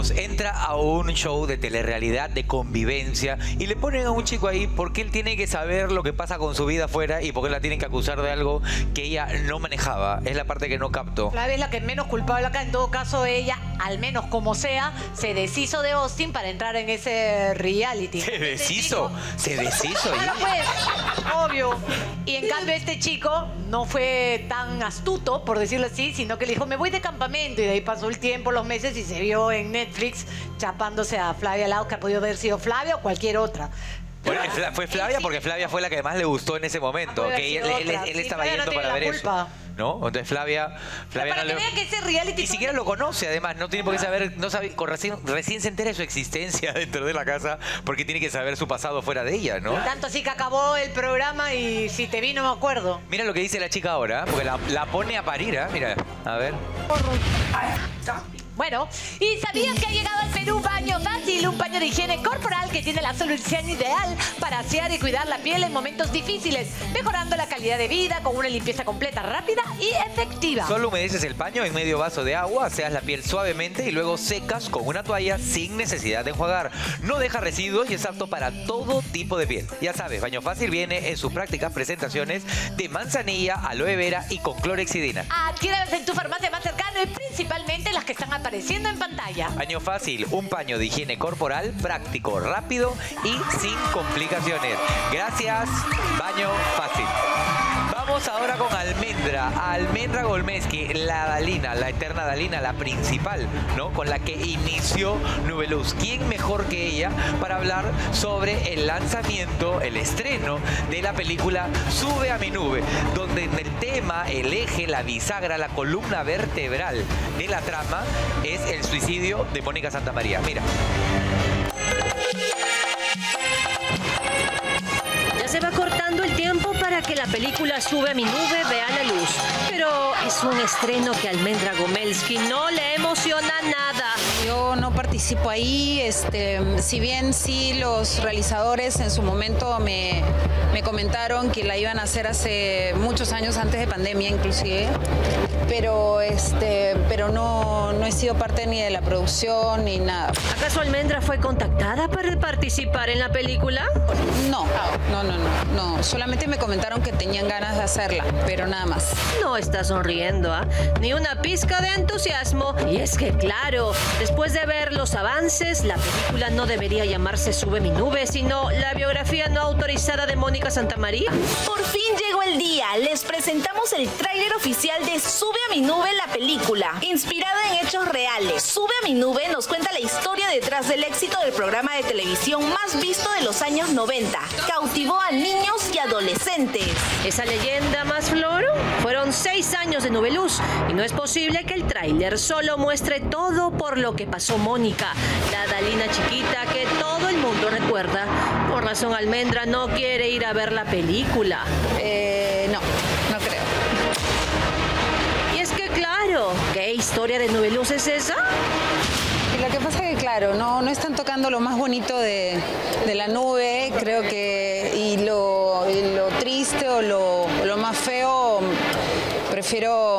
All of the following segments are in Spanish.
Chicos, entra a un show de telerrealidad, de convivencia, y le ponen a un chico ahí porque él tiene que saber lo que pasa con su vida afuera y porque la tienen que acusar de algo que ella no manejaba. Es la parte que no capto. Flavia es la que menos culpable acá. En todo caso, ella, al menos como sea, se deshizo de Austin para entrar en ese reality. ¿Se deshizo? ¿Se deshizo? Claro, pues, obvio. Y en cambio este chico no fue tan astuto, por decirlo así, sino que le dijo, me voy de campamento. Y de ahí pasó el tiempo, los meses, y se vio en Netflix chapándose a Flavia Laos, que ha podido haber sido Flavia o cualquier otra. Bueno, fue Flavia porque Flavia fue la que más le gustó en ese momento. Que él estaba yendo para ver eso. ¿No? Entonces Flavia para no que vean que ese reality ni siquiera lo conoce, además. No tiene por qué saber, no sabe, recién se entera de su existencia dentro de la casa porque tiene que saber su pasado fuera de ella, ¿no? Tanto así que acabó el programa y si te vi no me acuerdo. Mira lo que dice la chica ahora, porque la pone a parir, ¿eh? Mira, a ver. Bueno, ¿y sabías que ha llegado al Perú Baño Fácil? Un paño de higiene corporal que tiene la solución ideal para asear y cuidar la piel en momentos difíciles, mejorando la calidad de vida con una limpieza completa, rápida y efectiva. Solo humedeces el paño en medio vaso de agua, aseas la piel suavemente y luego secas con una toalla sin necesidad de enjuagar. No deja residuos y es apto para todo tipo de piel. Ya sabes, Baño Fácil viene en sus prácticas presentaciones de manzanilla, aloe vera y con clorexidina. Adquiérelas en tu farmacia más cercana y principalmente las que están apareciendo en pantalla. Baño Fácil, un paño de higiene corporal práctico, rápido y sin complicaciones. Gracias, Baño Fácil. Vamos ahora con Almendra. Almendra Golmeski, la Dalina, la eterna Dalina, la principal, ¿no? Con la que inició Nubeluz. ¿Quién mejor que ella para hablar sobre el lanzamiento, el estreno de la película Sube a mi nube, donde en el tema, el eje, la bisagra, la columna vertebral de la trama es el suicidio de Mónica Santamaría? Mira. Ya se va cortando el tiempo para que la película Sube a mi nube vea la luz. Pero es un estreno que a Almendra Golmeski no le emociona nada. Yo no participo ahí, si bien sí los realizadores en su momento me comentaron que la iban a hacer hace muchos años, antes de pandemia inclusive, pero no he sido parte ni de la producción ni nada. ¿Acaso Almendra fue contactada para participar en la película? No, solamente me comentaron que tenían ganas de hacerla, pero nada más. No está sonriendo, ¿ah? Ni una pizca de entusiasmo. Y es que, claro, después de ver los avances, la película no debería llamarse Sube mi nube, sino la biografía no autorizada de Mónica Santamaría. Por fin llegó el día. Les presentamos el tráiler oficial de Sube a mi nube, la película. Inspirada en hechos reales, Sube a mi nube nos cuenta la historia detrás del éxito del programa de televisión más visto de los años 90. Cautivó a niños y adolescentes. ¿Esa leyenda más floro? Fueron 6 años de Nubeluz y no es posible que el tráiler solo muestre todo por lo que pasó Mónica, la Dalina chiquita que todo el mundo recuerda. Por razón, Almendra no quiere ir a ver la película. No creo. Y es que claro, ¿qué historia de Nubeluz es esa? Y lo que pasa es que, claro, no están tocando lo más bonito de la nube, creo que, y lo triste o lo más feo, prefiero,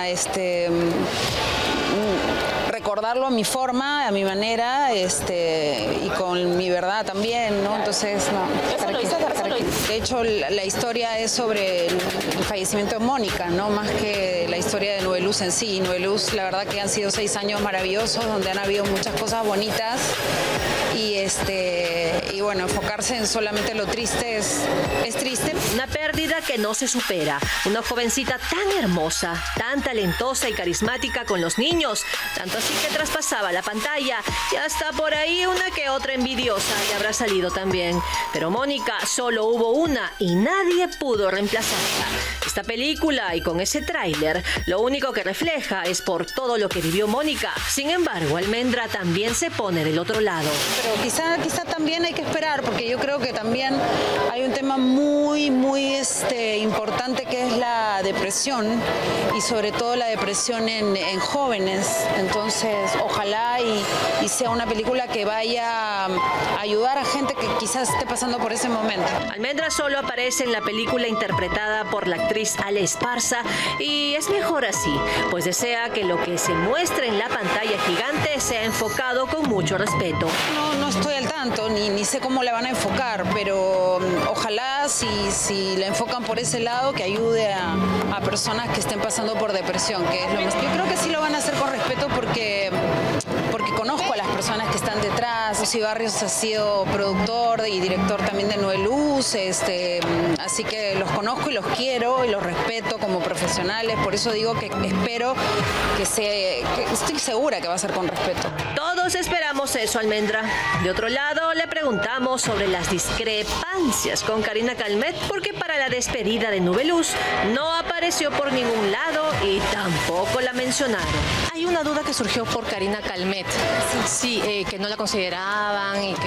recordarlo a mi forma, a mi manera, y con mi verdad también, ¿no? Entonces, de hecho, la historia es sobre el fallecimiento de Mónica, ¿no? Más que la historia de Nubeluz en sí. Nubeluz, la verdad que han sido 6 años maravillosos, donde han habido muchas cosas bonitas, y bueno, enfocarse en solamente lo triste es triste. Una pérdida que no se supera. Una jovencita tan hermosa, tan talentosa y carismática con los niños, tanto así que traspasaba la pantalla, y hasta por ahí una que otra envidiosa le habrá salido también. Pero Mónica solo hubo una y nadie pudo reemplazarla. Esta película y con ese tráiler, lo único que refleja es por todo lo que vivió Mónica. Sin embargo, Almendra también se pone del otro lado. Pero quizá también hay que esperar, porque yo creo que también hay un tema muy importante, que es la depresión, y sobre todo la depresión en jóvenes. Entonces, ojalá y sea una película que vaya a ayudar a gente que quizás esté pasando por ese momento. Almendra solo aparece en la película interpretada por la actriz Ale Esparza, y es mejor así, pues desea que lo que se muestre en la pantalla gigante sea enfocado con mucho respeto. No estoy al tanto, ni sé cómo la van a enfocar, pero ojalá si la enfocan por ese lado, que ayude a personas que estén pasando por depresión, que es lo más. Yo creo que sí lo van a hacer con respeto porque conozco a las personas que están detrás. José Barrios ha sido productor y director también de Nueve Luz, así que los conozco y los quiero y los respeto como profesionales, por eso digo que espero que estoy segura que va a ser con respeto. Todos esperamos eso, Almendra. De otro lado, le preguntamos sobre las discrepancias con Karina Calmet, porque para la despedida de Nube Luz no apareció por ningún lado y tampoco la mencionaron. Hay una duda que surgió por Karina Calmet, sí, que no la consideraban y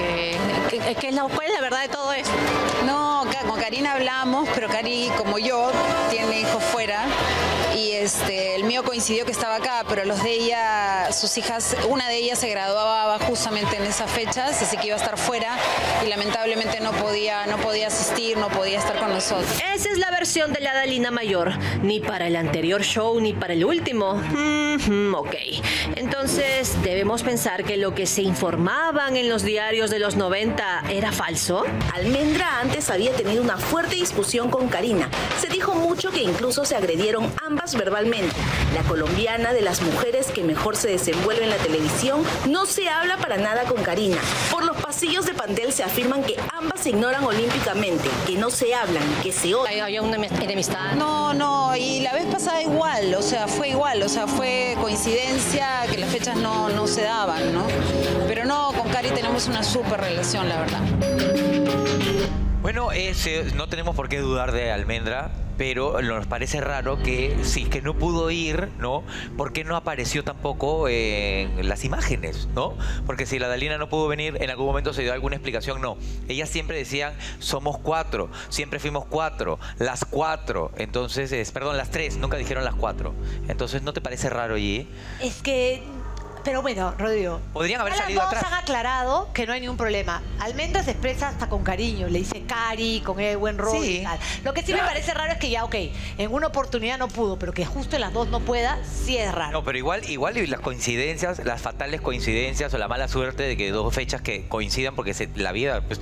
¿cuál es la verdad de todo eso? No, con Karina hablamos, pero Cari, como yo, tiene hijos fuera y el mío coincidió que estaba acá, pero los de ella, sus hijas, una de ellas se graduaba justamente en esas fechas, así que iba a estar fuera y lamentablemente no podía asistir, no podía estar con nosotros. Esa es la versión de la Dalina mayor, ni para el anterior show ni para el último. Ok, entonces debemos pensar que lo que se informaban en los diarios de los 90 era falso. Almendra antes había tenido una fuerte discusión con Karina. Se dijo mucho que incluso se agredieron ambas verbalmente. La colombiana, de las mujeres que mejor se desenvuelve en la televisión, no se habla para nada con Karina. Por los pasillos de Pantel se afirman que ambas se ignoran olímpicamente, que no se hablan, que se odian. Había una enemistad. No, y la vez pasada igual, fue coincidencia que las fechas no se daban, ¿no? Pero no, con Cari tenemos una súper relación, la verdad. Bueno, no tenemos por qué dudar de Almendra, pero nos parece raro que si es que no pudo ir, ¿no? ¿Por qué no apareció tampoco en las imágenes, ¿no? Porque si la Dalina no pudo venir, en algún momento se dio alguna explicación, no. Ellas siempre decían, somos 4, siempre fuimos 4, las 4. Entonces, perdón, las 3, nunca dijeron las 4. Entonces, ¿no te parece raro allí? Es que... Pero bueno, Rodrigo, podrían haber salido las dos atrás. han aclarado que no hay ningún problema. Almendra se expresa hasta con cariño, le dice Cari, con buen rol Sí. y tal. Lo que sí me parece raro es que ya, ok, en una oportunidad no pudo, pero que justo en las dos no pueda, sí es raro. No, pero igual y las coincidencias, las fatales coincidencias o la mala suerte de que dos fechas que coincidan, porque la vida pues,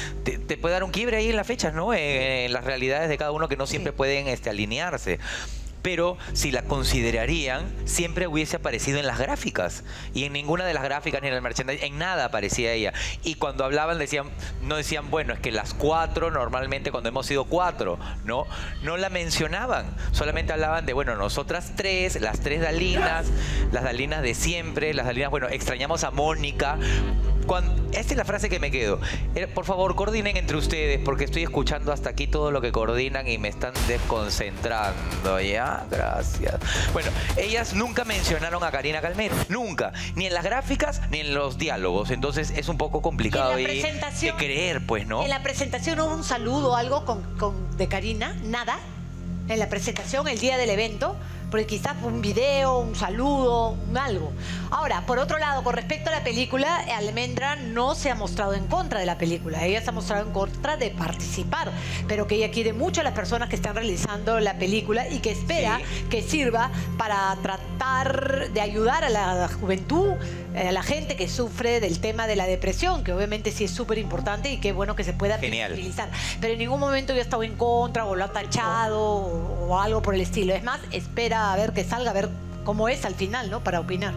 te puede dar un quiebre ahí en las fechas, ¿no? En las realidades de cada uno que no siempre pueden alinearse. Pero si la considerarían, siempre hubiese aparecido en las gráficas. Y en ninguna de las gráficas ni en el merchandising, en nada aparecía ella. Y cuando hablaban no decían, bueno, es que las 4 normalmente cuando hemos sido 4, ¿no? No la mencionaban. Solamente hablaban de, bueno, nosotras 3, las 3 Dalinas, las Dalinas de siempre, las Dalinas, bueno, extrañamos a Mónica. Esta es la frase que me quedo. Por favor, coordinen entre ustedes, porque estoy escuchando hasta aquí todo lo que coordinan y me están desconcentrando, ¿ya? Gracias. Bueno, ellas nunca mencionaron a Karina Calmet, nunca. Ni en las gráficas, ni en los diálogos. Entonces, es un poco complicado ahí de creer, pues, ¿no? En la presentación hubo un saludo o algo de Karina, nada. En la presentación, el día del evento, porque quizás fue un video, un saludo, algo. Ahora, por otro lado, con respecto a la película, Almendra no se ha mostrado en contra de la película. Ella se ha mostrado en contra de participar, pero que ella quiere mucho a las personas que están realizando la película y que espera que sirva para tratar de ayudar a la juventud, a la gente que sufre del tema de la depresión, que obviamente sí es súper importante y qué bueno que se pueda visibilizar. Pero en ningún momento yo he estado en contra o lo ha tachado o algo por el estilo. Es más, espera a ver que salga, a ver cómo es al final, ¿no? Para opinar.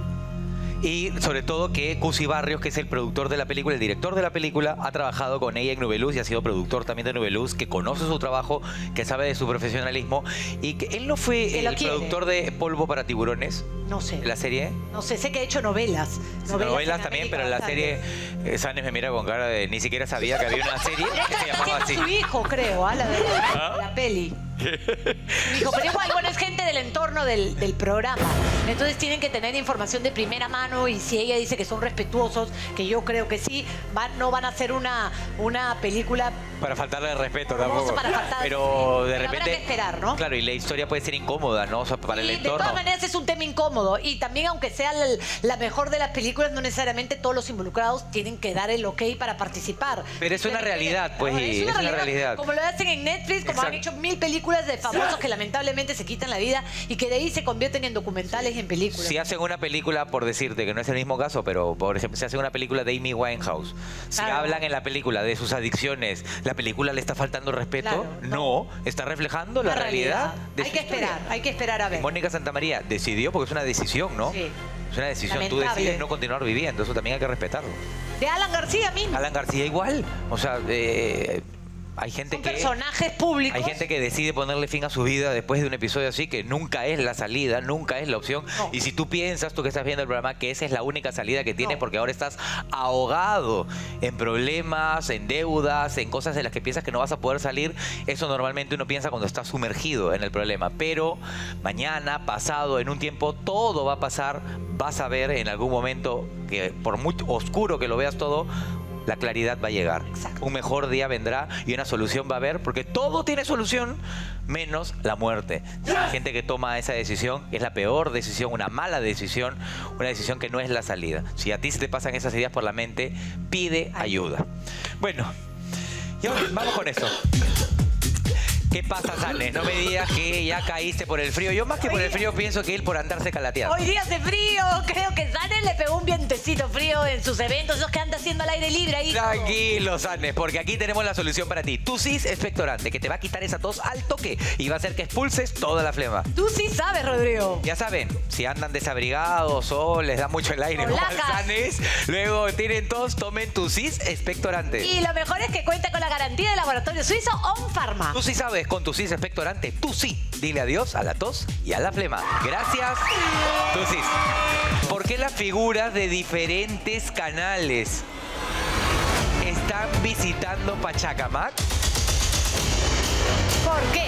Y sobre todo que Cusi Barrios, que es el productor de la película, el director de la película, ha trabajado con ella en Nube Luz y ha sido productor también de Nube Luz, que conoce su trabajo, que sabe de su profesionalismo y que él no fue el productor de Polvo para Tiburones. No sé. ¿La serie? No sé, sé que he hecho novelas. Novelas también, pero en la serie... Sanes me mira con cara de... Ni siquiera sabía que había una serie que se llamaba así. Su hijo, creo, la peli. Dijo, pero igual, bueno, es gente del entorno del programa. Entonces tienen que tener información de primera mano y si ella dice que son respetuosos, que yo creo que sí, no van a hacer una película... Para faltarle el respeto tampoco. Pero de repente... Habrá que esperar, ¿no? Claro, y la historia puede ser incómoda, ¿no? O sea, para el entorno. De todas maneras es un tema incómodo. Y también, aunque sea la mejor de las películas, no necesariamente todos los involucrados tienen que dar el ok para participar. Pero es una realidad, pues, es una realidad. Como lo hacen en Netflix, como han hecho 1000 películas de famosos que lamentablemente se quitan la vida y que de ahí se convierten en documentales y en películas. Si hacen una película, por decirte que no es el mismo caso, pero por ejemplo, si hacen una película de Amy Winehouse, si hablan en la película de sus adicciones, ¿la película le está faltando respeto? Claro, no, está reflejando la realidad. Hay que esperar a ver. Mónica Santamaría decidió, porque es una decisión, ¿no? Sí. Es una decisión. Lamentable. Tú decides no continuar viviendo, eso también hay que respetarlo. De Alan García mismo. Alan García igual, o sea... hay gente personajes públicos. Hay gente que decide ponerle fin a su vida después de un episodio así, que nunca es la salida, nunca es la opción. No. Y si tú piensas, tú que estás viendo el programa, que esa es la única salida que tienes porque ahora estás ahogado en problemas, en deudas, en cosas de las que piensas que no vas a poder salir, eso normalmente uno piensa cuando está sumergido en el problema. Pero mañana, pasado, en un tiempo, todo va a pasar. Vas a ver en algún momento que por muy oscuro que lo veas todo, la claridad va a llegar. Exacto. Un mejor día vendrá y una solución va a haber, porque todo tiene solución, menos la muerte. La gente que toma esa decisión es la peor decisión, una mala decisión, una decisión que no es la salida. Si a ti se te pasan esas ideas por la mente, pide ayuda. Bueno, y ahora vamos con eso. ¿Qué pasa, Sanes? No me digas que ya caíste por el frío. Yo más que por el frío pienso que él por andarse calateando. Hoy día hace frío. Creo que Sanes le pegó un vientecito frío en sus eventos. Esos que anda haciendo al aire libre ahí. Tranquilo, Sanes, porque aquí tenemos la solución para ti. Tusis expectorante, que te va a quitar esa tos al toque y va a hacer que expulses toda la flema. Tú sí sabes, Rodrigo. Ya saben, si andan desabrigados o les da mucho el aire, ¿no? Sanes, luego tienen tos, tomen Tusis expectorante. Y lo mejor es que cuenta con la garantía del laboratorio suizo On Pharma. Tú sí sabes. Con Tusis expectorante, tú sí. Dile adiós a la tos y a la flema. Gracias, Tusis. ¿Por qué las figuras de diferentes canales están visitando Pachacamac? ¿Por qué?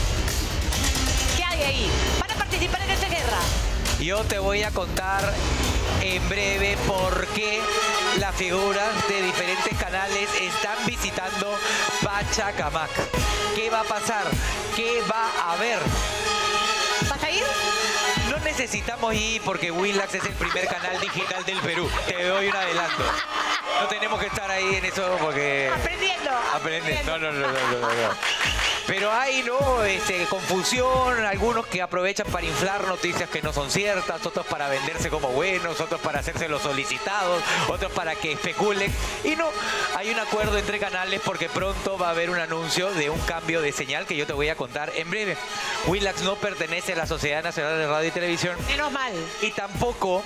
¿Qué hay ahí? Van a participar en esta guerra. Yo te voy a contar en breve por qué las figuras de diferentes canales están visitando Pachacamac. ¿Qué va a pasar? ¿Qué va a haber? ¿Vas a ir? No necesitamos ir porque Willax es el primer canal digital del Perú. Te doy un adelanto. No tenemos que estar ahí en eso porque... Aprendiendo. No. Pero hay, ¿no? Confusión, algunos que aprovechan para inflar noticias que no son ciertas, otros para venderse como buenos, otros para hacerse los solicitados, otros para que especulen. Y no, hay un acuerdo entre canales porque pronto va a haber un anuncio de un cambio de señal que yo te voy a contar en breve. Willax no pertenece a la Sociedad Nacional de Radio y Televisión. Menos mal. Y tampoco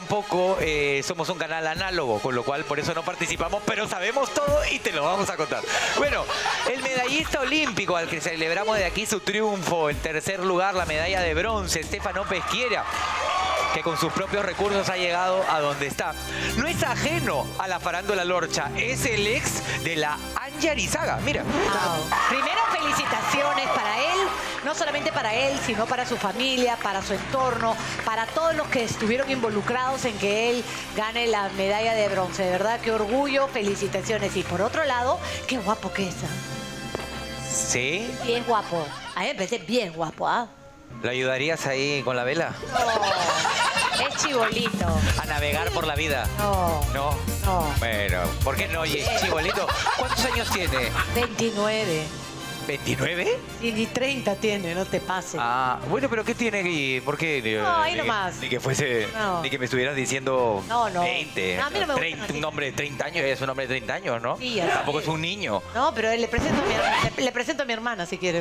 somos un canal análogo, con lo cual por eso no participamos, pero sabemos todo y te lo vamos a contar. Bueno, el medallista olímpico al que celebramos de aquí su triunfo, en tercer lugar la medalla de bronce, Stefano Peschiera, que con sus propios recursos ha llegado a donde está. No es ajeno a la farándula lorcha, es el ex de la Anja Arizaga, mira. Wow. Primero, felicitaciones para él, no solamente para él, sino para su familia, para su entorno, para todos los que estuvieron involucrados en que él gane la medalla de bronce. De verdad, qué orgullo, felicitaciones. Y por otro lado, qué guapo que es. ¿Sí? Bien guapo. A mí me parece bien guapo, ¿ah? ¿Lo ayudarías ahí con la vela? No, es chibolito. ¿A navegar por la vida? No. ¿No? No. Bueno, ¿por qué no? ¿Y es chibolito? ¿Cuántos años tiene? 29. ¿29? Y 30 tiene, no te pases. Ah, bueno, pero ¿qué tiene aquí? ¿Por qué? No, ahí nomás. Ni que fuese, no. Ni que me estuvieras diciendo no. 20. No, a mí no me 30, gusta un hombre de 30 años es un hombre de 30 años, ¿no? Sí, así tampoco es un niño. No, pero le presento a mi hermana, si quiere.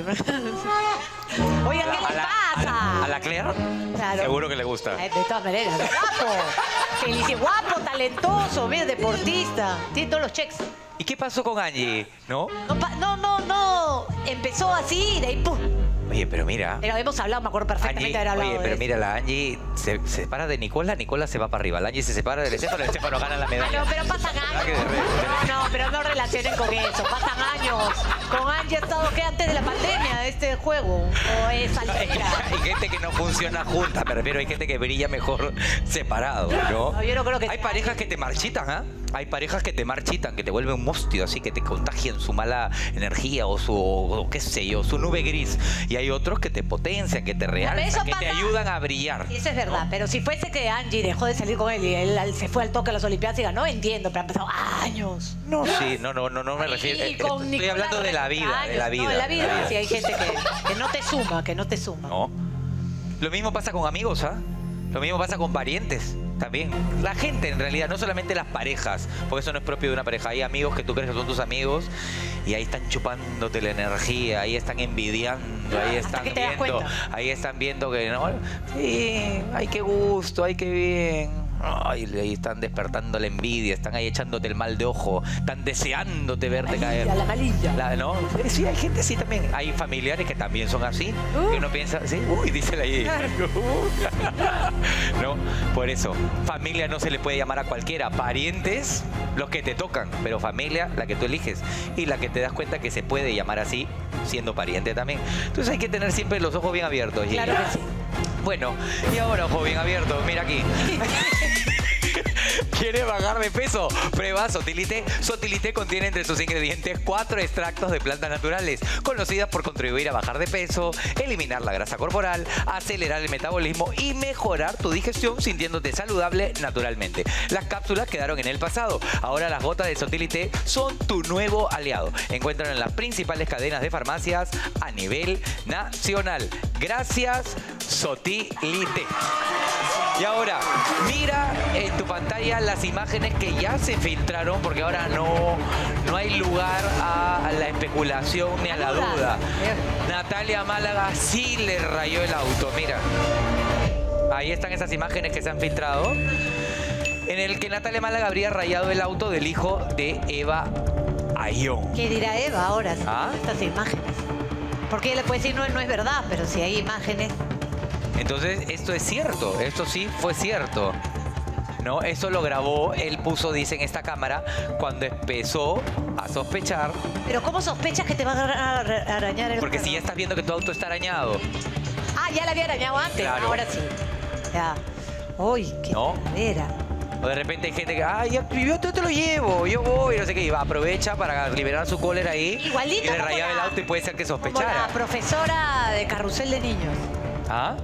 Oigan, ¿qué le pasa? ¿A la Claire? Claro. Seguro que le gusta. De todas maneras, guapo. Feliz, guapo, talentoso, mira, deportista. Tiene todos los checks. ¿Y qué pasó con Angie? ¿No? No. Empezó así y de ahí ¡pum! Oye, pero mira. Pero hemos hablado, me acuerdo perfectamente de haber hablado. Oye, de pero eso. mira, la Angie se separa de Nicola, Nicola se va para arriba. La Angie se separa del Estefano, el Estefano gana la medalla. No, pero pasan años. No, pero no relacionen con eso. Pasan años. Con Angie ha estado que antes de la pandemia de este juego. O es altera. Hay gente que no funciona junta, me refiero, hay gente que brilla mejor separado, ¿no? No, yo no creo que Hay sea parejas así. que te marchitan, ¿ah? Hay parejas que te marchitan, que te vuelven un mostio, así que te contagian su mala energía o su, o qué sé yo, su nube gris. Y hay otros que te potencian, que te realzan, eso que te pasa- ayudan a brillar. Y eso es verdad, pero si fuese que Angie dejó de salir con él y él se fue al toque a las Olimpiadas y ganó, entiendo, pero han pasado años. No, sí, no me refiero. Y con Estoy Nicolás hablando de la 30 vida, de la años. vida. No, en la de vida sí hay gente que no te suma, No. Lo mismo pasa con amigos, ¿ah? Lo mismo pasa con parientes también. La gente, en realidad, no solamente las parejas, porque eso no es propio de una pareja. Hay amigos que tú crees que son tus amigos y ahí están chupándote la energía, ahí están envidiando, ahí Hasta están que te das viendo, cuenta. ahí están viendo que no, sí, ay qué gusto, ay qué bien. Ay, ahí están despertando la envidia, están ahí echándote el mal de ojo, están deseándote verte caer. La malilla. ¿No? Sí, hay gente así también. Hay familiares que también son así. Que uno piensa, sí, uy, dice ahí. No, por eso, familia no se le puede llamar a cualquiera. Parientes, los que te tocan, pero familia, la que tú eliges. Y la que te das cuenta que se puede llamar así, siendo pariente también. Entonces hay que tener siempre los ojos bien abiertos. Gigi. Claro que sí. Bueno, y ahora, ojo bien abierto, mira aquí. ¿Quieres bajar de peso? Prueba Sotilité. Sotilité contiene entre sus ingredientes 4 extractos de plantas naturales, conocidas por contribuir a bajar de peso, eliminar la grasa corporal, acelerar el metabolismo y mejorar tu digestión sintiéndote saludable naturalmente. Las cápsulas quedaron en el pasado. Ahora las gotas de Sotilité son tu nuevo aliado. Encuentran en las principales cadenas de farmacias a nivel nacional. Gracias, Sotilité. Y ahora, mira en tu pantalla las imágenes que ya se filtraron, porque ahora no hay lugar a la especulación ni a la duda. Natalia Málaga sí le rayó el auto, mira. Ahí están esas imágenes que se han filtrado, en el que Natalia Málaga habría rayado el auto del hijo de Eva Ayón. ¿Qué dirá Eva ahora si ¿Ah? estas imágenes? Porque ella le puede decir no es verdad, pero si hay imágenes. Entonces, esto es cierto, esto sí fue cierto. ¿No? Eso lo grabó, él puso, dice, en esta cámara, cuando empezó a sospechar. Pero ¿cómo sospechas que te va a arañar el Porque si perro? ya estás viendo que tu auto está arañado. Ah, ya la había arañado antes, Claro. ahora sí. Ya. Uy, qué ¿No? era. O de repente hay gente que, ay, yo te lo llevo, yo voy, no sé qué, y va, aprovecha para liberar su cólera ahí. Igualito y le como rayaba el la- auto y puede ser que Como la sospechara. profesora de carrusel de niños. ¿Ah?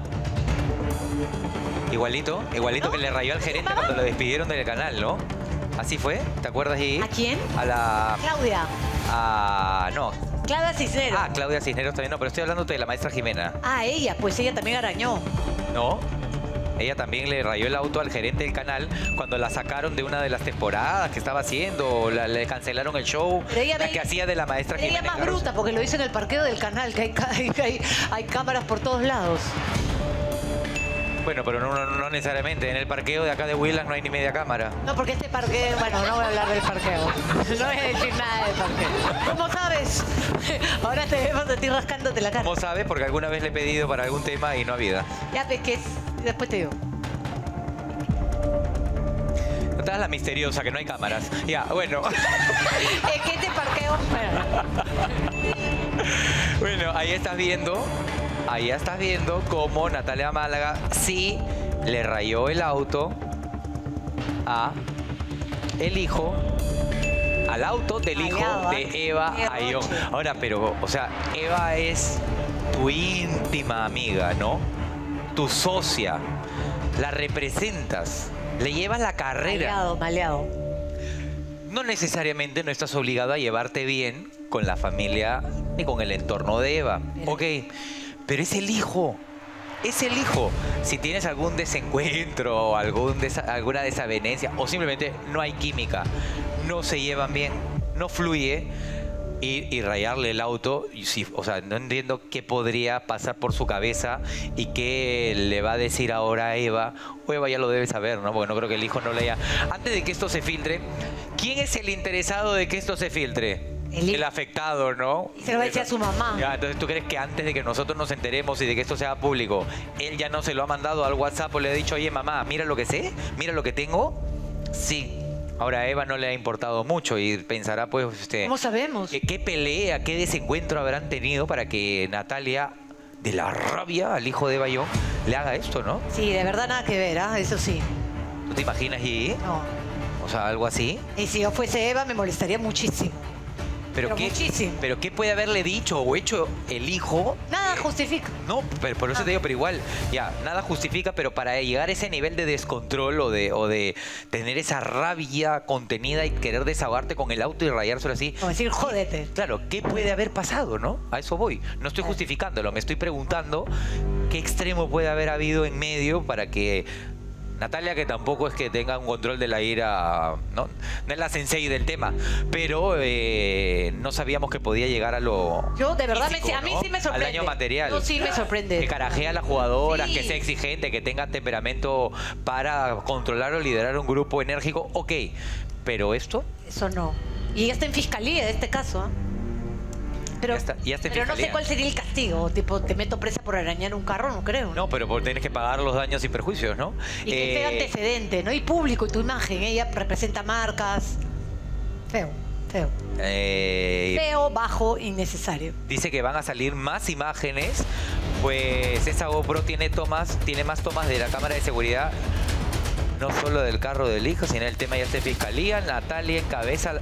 Igualito que le rayó al gerente cuando lo despidieron del canal, ¿no? Así fue, ¿te acuerdas ahí? ¿A quién? A la... Claudia. No. Claudia Cisneros. Ah, Claudia Cisneros también, no, pero estoy hablando de la maestra Jimena. Ah, ella, pues ella también arañó. ¿No? Ella también le rayó el auto al gerente del canal cuando la sacaron de una de las temporadas que estaba haciendo, le cancelaron el show, Pero ella la ve- que hacía de la maestra Ella Jimena. más bruta, porque lo hizo en el parqueo del canal, que hay cámaras por todos lados. Bueno, pero no necesariamente. En el parqueo de acá de Willas no hay ni media cámara. No, porque este parqueo, bueno, no voy a hablar del parqueo. No voy a decir nada del parqueo. ¿Cómo sabes? Ahora te vemos a ti rascándote la cara. ¿Cómo sabes? Porque alguna vez le he pedido para algún tema y no había. Ya ves que es. Después te digo. No estás la misteriosa, que no hay cámaras. Ya, bueno. Es que este parqueo. Bueno, ahí estás viendo cómo Natalia Málaga sí le rayó el auto a el hijo, al auto del hijo Aliado, de Eva qué Ayón. roche. Ahora, pero, o sea, Eva es tu íntima amiga, ¿no? Tu socia, la representas, le llevas la carrera. Maleado. No necesariamente no estás obligado a llevarte bien con la familia ni con el entorno de Eva. Ok, pero es el hijo. Es el hijo. Si tienes algún desencuentro o alguna desavenencia o simplemente no hay química, no se llevan bien, no fluye, y rayarle el auto, y sí, o sea, no entiendo qué podría pasar por su cabeza y qué le va a decir ahora a Eva. O Eva ya lo debe saber, ¿no? Porque no creo que el hijo no lea. Antes de que esto se filtre, ¿quién es el interesado de que esto se filtre? el afectado, ¿no? Y se lo decía a su mamá. Ya, entonces, ¿tú crees que antes de que nosotros nos enteremos y de que esto sea público, él ya no se lo ha mandado al WhatsApp o le ha dicho, oye, mamá, mira lo que sé, mira lo que tengo? Sí. Ahora a Eva no le ha importado mucho y pensará, pues, ¿Cómo sabemos? ¿Qué pelea, qué desencuentro habrán tenido para que Natalia, de la rabia al hijo de Bayón, le haga esto, ¿no? Sí, de verdad nada que ver, ¿ah? Eso sí. ¿Tú te imaginas y No. O sea, algo así. Y si yo fuese Eva, me molestaría muchísimo. Pero ¿qué, muchísimo. ¿Pero qué puede haberle dicho o hecho el hijo? Nada justifica. No, pero por eso te digo, pero igual, ya, nada justifica, pero para llegar a ese nivel de descontrol o de tener esa rabia contenida y querer desahogarte con el auto y rayárselo así. Como decir, jódete. Claro, ¿qué puede haber pasado, no? A eso voy. No estoy justificándolo, me estoy preguntando qué extremo puede haber habido en medio para que Natalia, que tampoco es que tenga un control de la ira, no es la sensei del tema, pero no sabíamos que podía llegar a lo Yo, de verdad, físico, a mí ¿no? sí me sorprende. Al daño material. Yo sí me sorprende. Que carajea a las jugadoras, Sí. que sea exigente, que tenga temperamento para controlar o liderar un grupo enérgico, ok. Pero esto... Eso no. Y ya está en fiscalía, en este caso. ¿Ah? Pero, Ya está en pero no sé fiscalía. cuál sería el castigo. Tipo, te meto presa por arañar un carro, no creo. No, pero tienes que pagar los daños y perjuicios, ¿no? Y que feo antecedente, ¿no? Y público, y tu imagen. Ella representa marcas. Feo, feo. Feo, bajo, innecesario. Dice que van a salir más imágenes, pues esa GoPro tiene más tomas de la cámara de seguridad, no solo del carro del hijo, sino el tema ya está en fiscalía. Natalia encabeza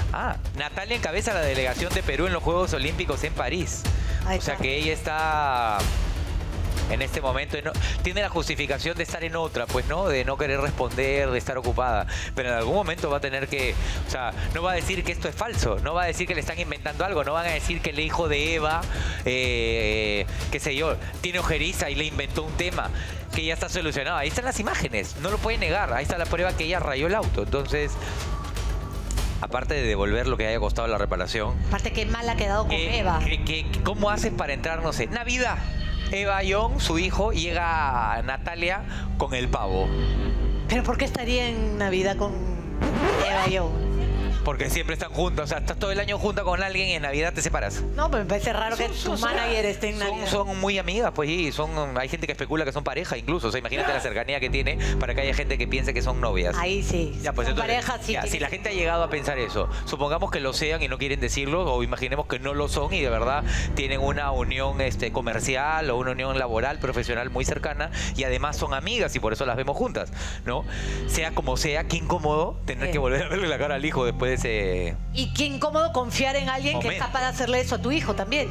la delegación de Perú en los Juegos Olímpicos en París. Ahí O sea está. que ella está en este momento, tiene la justificación de estar en otra, pues, ¿no? De no querer responder, de estar ocupada. Pero en algún momento va a tener que, o sea, no va a decir que esto es falso, no va a decir que le están inventando algo, no van a decir que el hijo de Eva, qué sé yo, tiene ojeriza y le inventó un tema que ya está solucionado. Ahí están las imágenes, no lo puede negar, ahí está la prueba que ella rayó el auto. Entonces, aparte de devolver lo que haya costado la reparación, Aparte, qué mal ha quedado con Eva. ¿cómo hacen para entrar, no sé, Navidad? Eva Young, su hijo, llega a Natalia con el pavo. Pero ¿por qué estaría en Navidad con Eva y yo? Porque siempre están juntos. O sea, estás todo el año junta con alguien y en Navidad te separas. No, pero me parece raro que tu manager esté en Navidad. Son muy amigas, pues, y hay gente que especula que son pareja incluso. O sea, imagínate la cercanía que tiene para que haya gente que piense que son novias. Ahí sí. Ya, pues, Son entonces, parejas, sí. ya, si tiene la que- gente ha llegado a pensar eso, supongamos que lo sean y no quieren decirlo, o imaginemos que no lo son y de verdad tienen una unión comercial o una unión laboral, profesional muy cercana y además son amigas y por eso las vemos juntas, ¿no? Sea como sea, qué incómodo tener Sí. que volver a verle la cara al hijo después de ese... Y qué incómodo confiar en alguien que es Momento. capaz de hacerle eso a tu hijo también.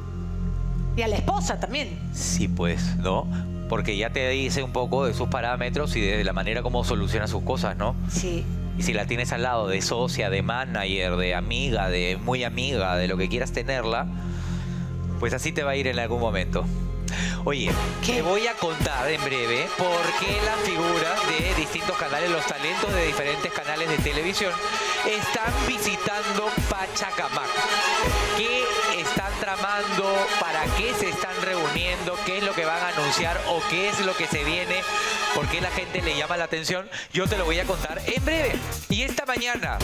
Y a la esposa también. Sí, pues, ¿no? Porque ya te dice un poco de sus parámetros y de la manera como soluciona sus cosas, ¿no? Sí. Y si la tienes al lado de socia, de manager, de amiga, de muy amiga, de lo que quieras tenerla, pues así te va a ir en algún momento. Oye, te voy a contar en breve por qué las figuras de distintos canales, los talentos de diferentes canales de televisión, están visitando Pachacamac. ¿Qué están tramando? ¿Para qué se están reuniendo? ¿Qué es lo que van a anunciar? ¿O qué es lo que se viene? ¿Por qué la gente le llama la atención? Yo te lo voy a contar en breve. Y esta mañana...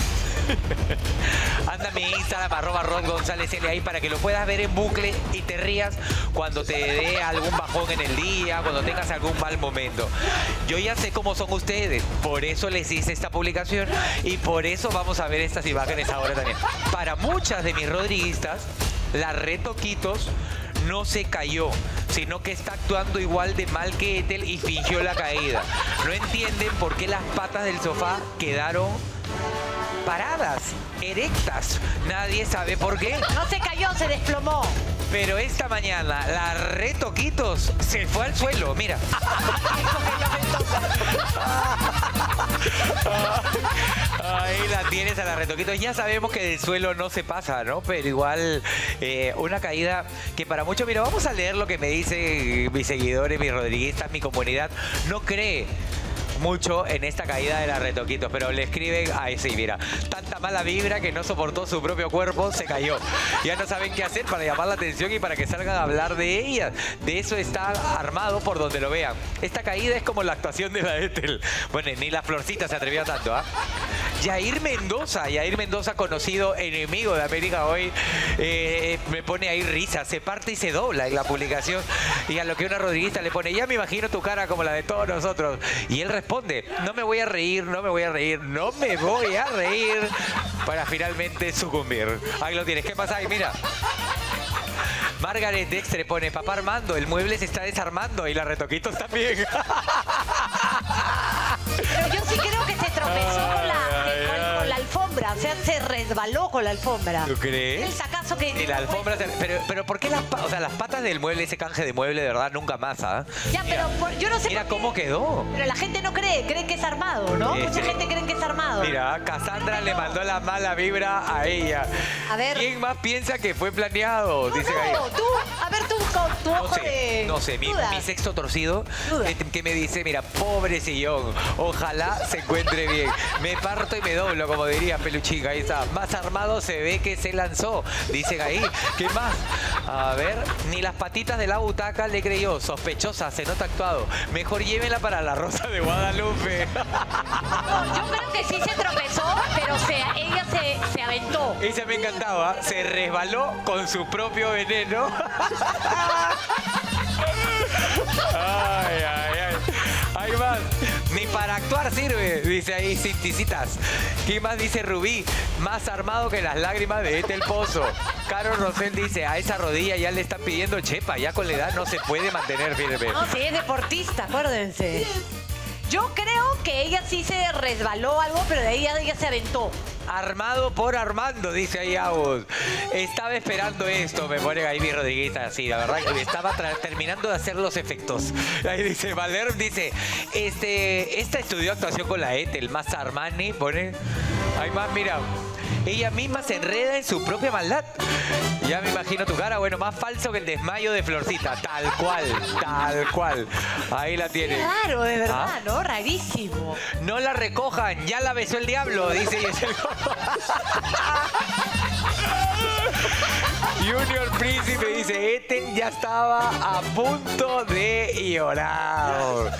anda mi Instagram, @RodGonzález ahí para que lo puedas ver en bucle y te rías cuando te dé algún bajón en el día, cuando tengas algún mal momento. Yo ya sé cómo son ustedes, por eso les hice esta publicación y por eso vamos a ver estas imágenes ahora también. Para muchas de mis rodriguistas, la Retoquitos no se cayó, sino que está actuando igual de mal que Ethel y fingió la caída. No entienden por qué las patas del sofá quedaron paradas, erectas. Nadie sabe por qué. No se cayó, se desplomó. Pero esta mañana la Retoquitos se fue al suelo, mira. Ahí la tienes a la Retoquitos. Ya sabemos que del suelo no se pasa, ¿no? Pero igual una caída que para muchos, mira, vamos a leer lo que me dicen mis seguidores, mis rodriguistas, mi comunidad. No cree mucho en esta caída de la Retoquitos, pero le escriben a ese, mira, tanta mala vibra que no soportó su propio cuerpo, se cayó. Ya no saben qué hacer para llamar la atención y para que salgan a hablar de ella. De eso está armado por donde lo vean. Esta caída es como la actuación de la Ethel. Bueno, ni la Florcita se atrevió a tanto, ¿ah? Yair Mendoza, conocido enemigo de América Hoy, me pone ahí risa, se parte y se dobla en la publicación. Y a lo que una rodriguista le pone, ya me imagino tu cara como la de todos nosotros. Y él responde, no me voy a reír, para finalmente sucumbir. Ahí lo tienes. ¿Qué pasa ahí? Mira. Margaret Dextre pone, papá Armando, el mueble se está desarmando y la Retoquitos también. Pero yo sí creo que se tropezó con la alfombra, o sea, se resbaló con la alfombra. ¿Tú crees? El sacazo que... Y la alfombra... Pero ¿por qué las patas del mueble, ese canje de mueble, de verdad, nunca más, ¿ah? Ya, pero yo no sé Mira por qué. cómo quedó. Pero la gente no cree que es armado, ¿no? Mucha gente cree que es armado. Mira, Cassandra le mandó la mala vibra a ella. A ver. ¿Quién más piensa que fue planeado? No, Dice no, ahí. tú, a ver, tú con tu ojo de... No sé, mi sexto torcido, que me dice, mira, pobre sillón, ojalá se encuentre bien. Me parto y me doblo, como diría Peluchín, ahí está. Más armado se ve que se lanzó, dice ahí. ¿Qué más? A ver, ni las patitas de la butaca le creyó. Sospechosa, se nota actuado. Mejor llévenla para la Rosa de Guadalupe. No, yo creo que sí se tropezó, pero ella se aventó. Esa me encantaba, se resbaló con su propio veneno. Ay, ay, ay. Hay más. Ni para actuar sirve, dice ahí Cinticitas. ¿Qué más dice Rubí? Más armado que las lágrimas de el Pozo. Caro Rosel dice, a esa rodilla ya le están pidiendo chepa, ya con la edad no se puede mantener firme. No, sí, es deportista, acuérdense. Yo creo que ella sí se resbaló algo, pero de ahí ella se aventó. Armado por Armando, dice ahí Agus. Estaba esperando esto, me pone ahí mi rodriguita así, la verdad que estaba terminando de hacer los efectos. Ahí dice, Valer dice, esta estudió actuación con la Ethel, más Armani, pone. Hay más, mira. Ella misma se enreda en su propia maldad. Ya me imagino tu cara. Bueno, más falso que el desmayo de Florcita. Tal cual, tal cual. Ahí la tiene. Qué raro, de verdad, ¿no? Rarísimo. No la recojan, ya la besó el diablo, dice Yesel. Junior Príncipe dice, Eten ya estaba a punto de llorar.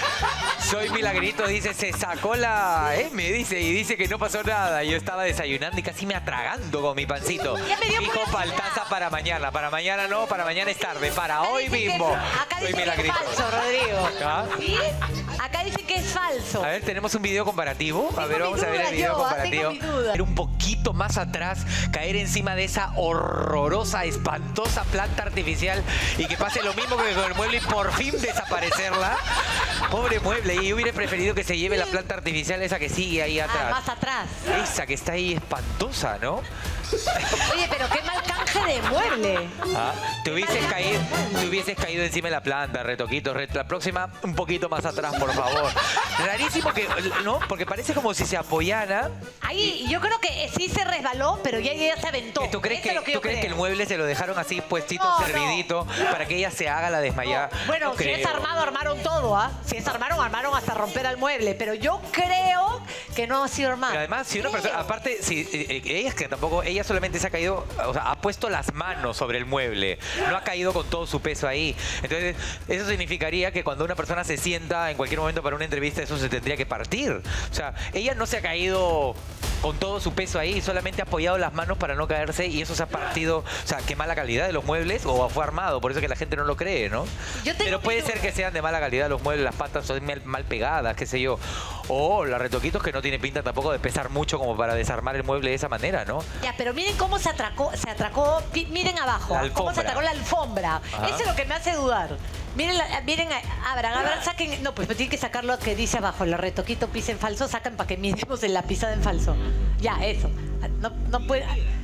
Soy Milagrito, dice, se sacó la M, dice, y dice que no pasó nada. Yo estaba desayunando y casi me atragando con mi pancito. Dijo faltaza para mañana no, para mañana es tarde, para hoy mismo. Acá Soy dice que Milagrito. es falso, Rodrigo. ¿Ah? ¿Sí? Acá dice que es falso. A ver, tenemos un video comparativo. A ver, vamos a ver el video tengo comparativo. mi duda. Ir un poquito más atrás, caer encima de esa horrorosa, espantosa planta artificial y que pase lo mismo que con el mueble y por fin desaparecerla. Pobre mueble. Y yo hubiera preferido que se lleve la planta artificial esa que sigue ahí atrás. Más atrás. Esa que está ahí espantosa, ¿no? Oye, pero qué mal canje de mueble. Ah, te hubieses caído encima de la planta, Retoquitos. La próxima, un poquito más atrás, por favor. Rarísimo que, ¿no? Porque parece como si se apoyara. Ahí, yo creo que sí se resbaló, pero ya ella se aventó. ¿Tú crees, Eso es lo que el mueble se lo dejaron así puestito, No, servidito, para que ella se haga la desmayada? No. Bueno, No si es creo. armado, armaron todo, ¿ah? Si es armaron hasta romper al mueble. Pero yo creo que no ha sido armado. Pero además, si una persona, aparte, si ella es que tampoco, ella solamente se ha caído, o sea, ha puesto las manos sobre el mueble, no ha caído con todo su peso ahí. Entonces, eso significaría que cuando una persona se sienta en cualquier momento para una entrevista, eso se tendría que partir. O sea, ella no se ha caído con todo su peso ahí, solamente ha apoyado las manos para no caerse y eso se ha partido. O sea, qué mala calidad de los muebles o fue armado, por eso que la gente no lo cree, ¿no? Pero puede ser que sean de mala calidad los muebles, las patas son mal pegadas, qué sé yo. O la Retoquitos que no tiene pinta tampoco de pesar mucho como para desarmar el mueble de esa manera, ¿no? Ya, pero miren cómo se atracó, miren abajo, La cómo se alfombra. atracó la alfombra. Ajá. Eso es lo que me hace dudar. Miren, abran, saquen, no, pues tienen que sacar lo que dice abajo, la Retoquito pisa en falso, sacan para que miremos en la pisada en falso. Ya, eso. No puede,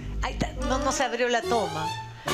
no se abrió la toma.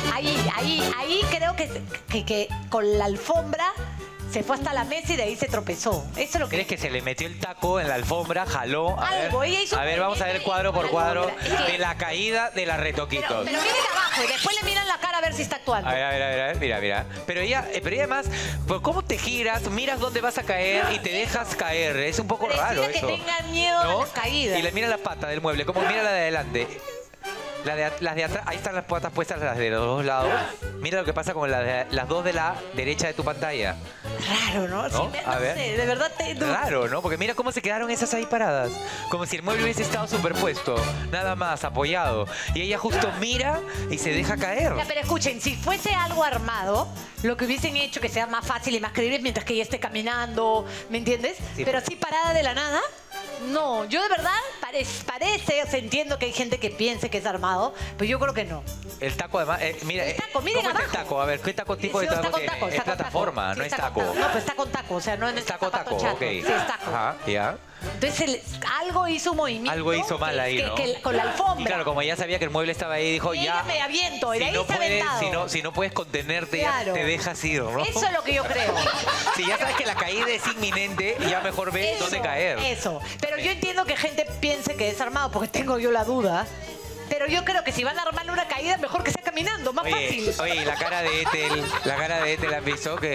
Ahí creo que con la alfombra se fue hasta la mesa y de ahí se tropezó. Eso es lo que... ¿Crees que se le metió el taco en la alfombra, jaló? Algo, ella hizo a ver, vamos a ver cuadro por cuadro de la caída de la Retoquitos. Pero miren abajo y después le miran la cara a ver si está actuando. A ver, mira. Pero ella además, pues cómo te giras, miras dónde vas a caer y te dejas caer. Es un poco Pareciera raro que eso. tengan miedo a las caídas. Y le mira la pata del mueble, como mira la de adelante. Las de atrás, ahí están las patas puestas, las de los dos lados. Mira lo que pasa con las dos de la derecha de tu pantalla. Raro, ¿no? ¿No? Sí, A ver. sé, de verdad Raro, ¿no? Porque mira cómo se quedaron esas ahí paradas. Como si el mueble hubiese estado superpuesto. Nada más, apoyado. Y ella justo mira y se deja caer. Ya, pero escuchen, si fuese algo armado, lo que hubiesen hecho que sea más fácil y más creíble mientras que ella esté caminando, ¿me entiendes? Sí. Pero así parada de la nada, no. Yo de verdad parece, o sea, entiendo que hay gente que piense que es armado, pero yo creo que no. El taco además, mira, El taco, miren ¿cómo es el abajo. taco? A ver, ¿qué tipo de Sí, taco está con tiene? taco, Es está con plataforma, taco. no Sí, es está taco. con No, pues está con taco, o sea, no es Taco, zapato taco, chato. ok. Sí, es taco. Ajá, ya. Entonces, algo hizo un movimiento. Algo hizo mal ahí, que- ¿no? que con la alfombra. Y claro, como ella sabía que el mueble estaba ahí, dijo, Y ya. ella me aviento, y de ahí no se ha puedes, aventado. si no puedes contenerte, Claro. ya te dejas ir, ¿no? Eso es lo que yo creo. Si ya sabes que la caída es inminente, ya mejor ves dónde caer. Eso. Pero yo entiendo que gente piense que es armado, porque tengo yo la duda. Pero yo creo que si van a armarle una caída, mejor que sea caminando, más fácil. Oye, la cara de Ethel avisó que...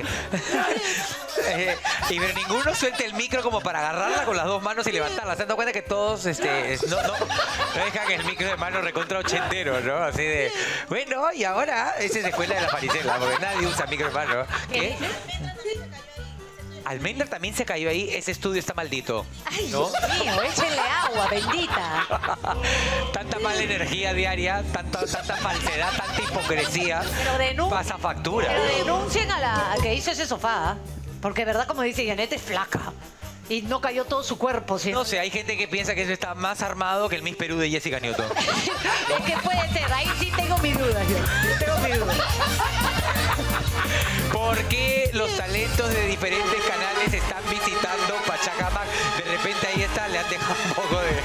y pero ninguno suelte el micro como para agarrarla con las dos manos y levantarla. Se han dado cuenta que todos no dejan el micro de mano recontra ochentero, ¿no? Así de... Bueno, y ahora esa es escuela de la Parisela, porque nadie usa micro de mano. ¿Qué? Almendra también se cayó ahí. Ese estudio está maldito. Ay, ¿no? Dios mío, échenle agua, bendita. Tanta mala energía diaria, tanta falsedad, tanta hipocresía. Pero pasa factura. Pero denuncien a la que hizo ese sofá. Porque de verdad, como dice Janet, es flaca. Y no cayó todo su cuerpo. ¿sí? No sé, hay gente que piensa que eso está más armado que el Miss Perú de Jessica Newton. Es que puede ser, ahí sí tengo mis dudas yo. Tengo mis dudas. ¿Por qué los talentos de diferentes canales están visitando Pachacamac? De repente ahí está, le han dejado un poco de...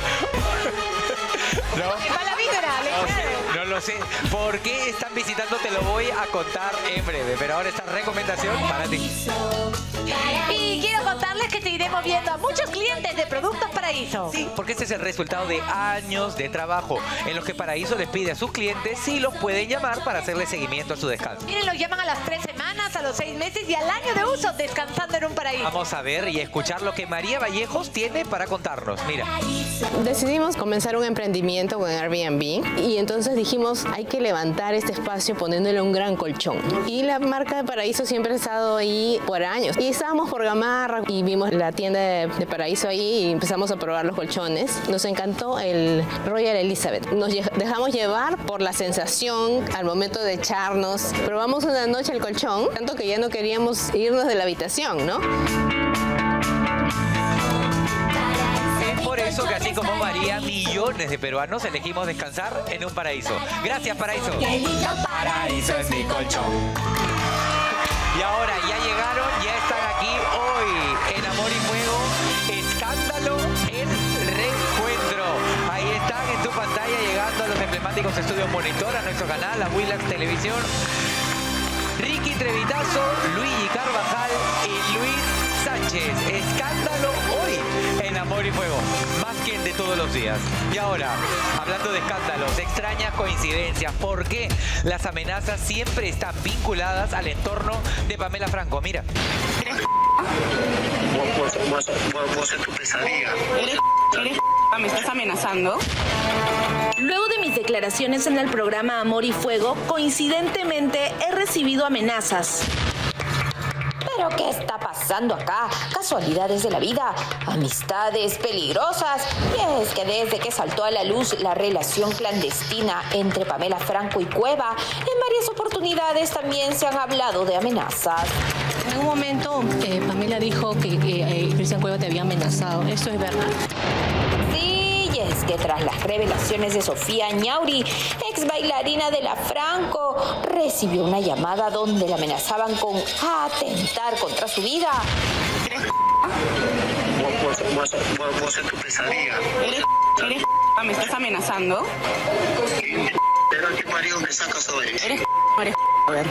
¿No? ¡Qué mala vibra! No sé, no lo sé. ¿Por qué están visitando? Te lo voy a contar en breve. Pero ahora esta recomendación para ti. Y quiero contarles que seguiremos viendo a muchos clientes de Productos Paraíso. Sí, porque este es el resultado de años de trabajo en los que Paraíso les pide a sus clientes si los pueden llamar para hacerle seguimiento a su descanso. Miren, los llaman a las 3 semanas, a los 6 meses y al año de uso, descansando en un paraíso. Vamos a ver y escuchar lo que María Vallejos tiene para contarnos. Mira. Decidimos comenzar un emprendimiento con Airbnb y entonces dijimos hay que levantar este espacio poniéndole un gran colchón. Y la marca de Paraíso siempre ha estado ahí por años. Y estábamos por Gamarra y vimos la tienda de Paraíso ahí y empezamos a probar los colchones. Nos encantó el Royal Elizabeth. Nos dejamos llevar por la sensación al momento de echarnos. Probamos una noche el colchón, tanto que ya no queríamos irnos de la habitación, ¿no? Por eso que así como María, millones de peruanos elegimos descansar en un paraíso. Gracias, Paraíso. Paraíso es mi colchón. Y ahora ya llegaron, ya están aquí hoy en Amor y Fuego. Escándalo en Reencuentro. Ahí están en tu pantalla llegando a los emblemáticos estudios Monitor, a nuestro canal, a Willax Televisión. Ricky Trevitazo, Luigi Carvajal y Luis Sánchez. Escándalo hoy en Amor y Fuego. Más que el de todos los días. Y ahora, hablando de escándalos, extrañas coincidencias. ¿Por qué las amenazas siempre están vinculadas al entorno de Pamela Franco? Mira. Voy a ser tu pesadilla. ¿Me estás amenazando? Luego de mis declaraciones en el programa Amor y Fuego, coincidentemente he recibido amenazas. ¿Pero qué está pasando acá? Casualidades de la vida, amistades peligrosas. Y es que desde que saltó a la luz la relación clandestina entre Pamela Franco y Cueva, en varias oportunidades también se han hablado de amenazas. En algún momento Pamela dijo que Cristian Cueva te había amenazado. ¿Eso es verdad? Sí, y es que tras las revelaciones de Sofía Ñauri, ex bailarina de la Franco, recibió una llamada donde la amenazaban con atentar contra su vida. Voy a ser tu pesadilla. ¿Me estás amenazando? Pero qué marido me sacas hoy. Eres a ver.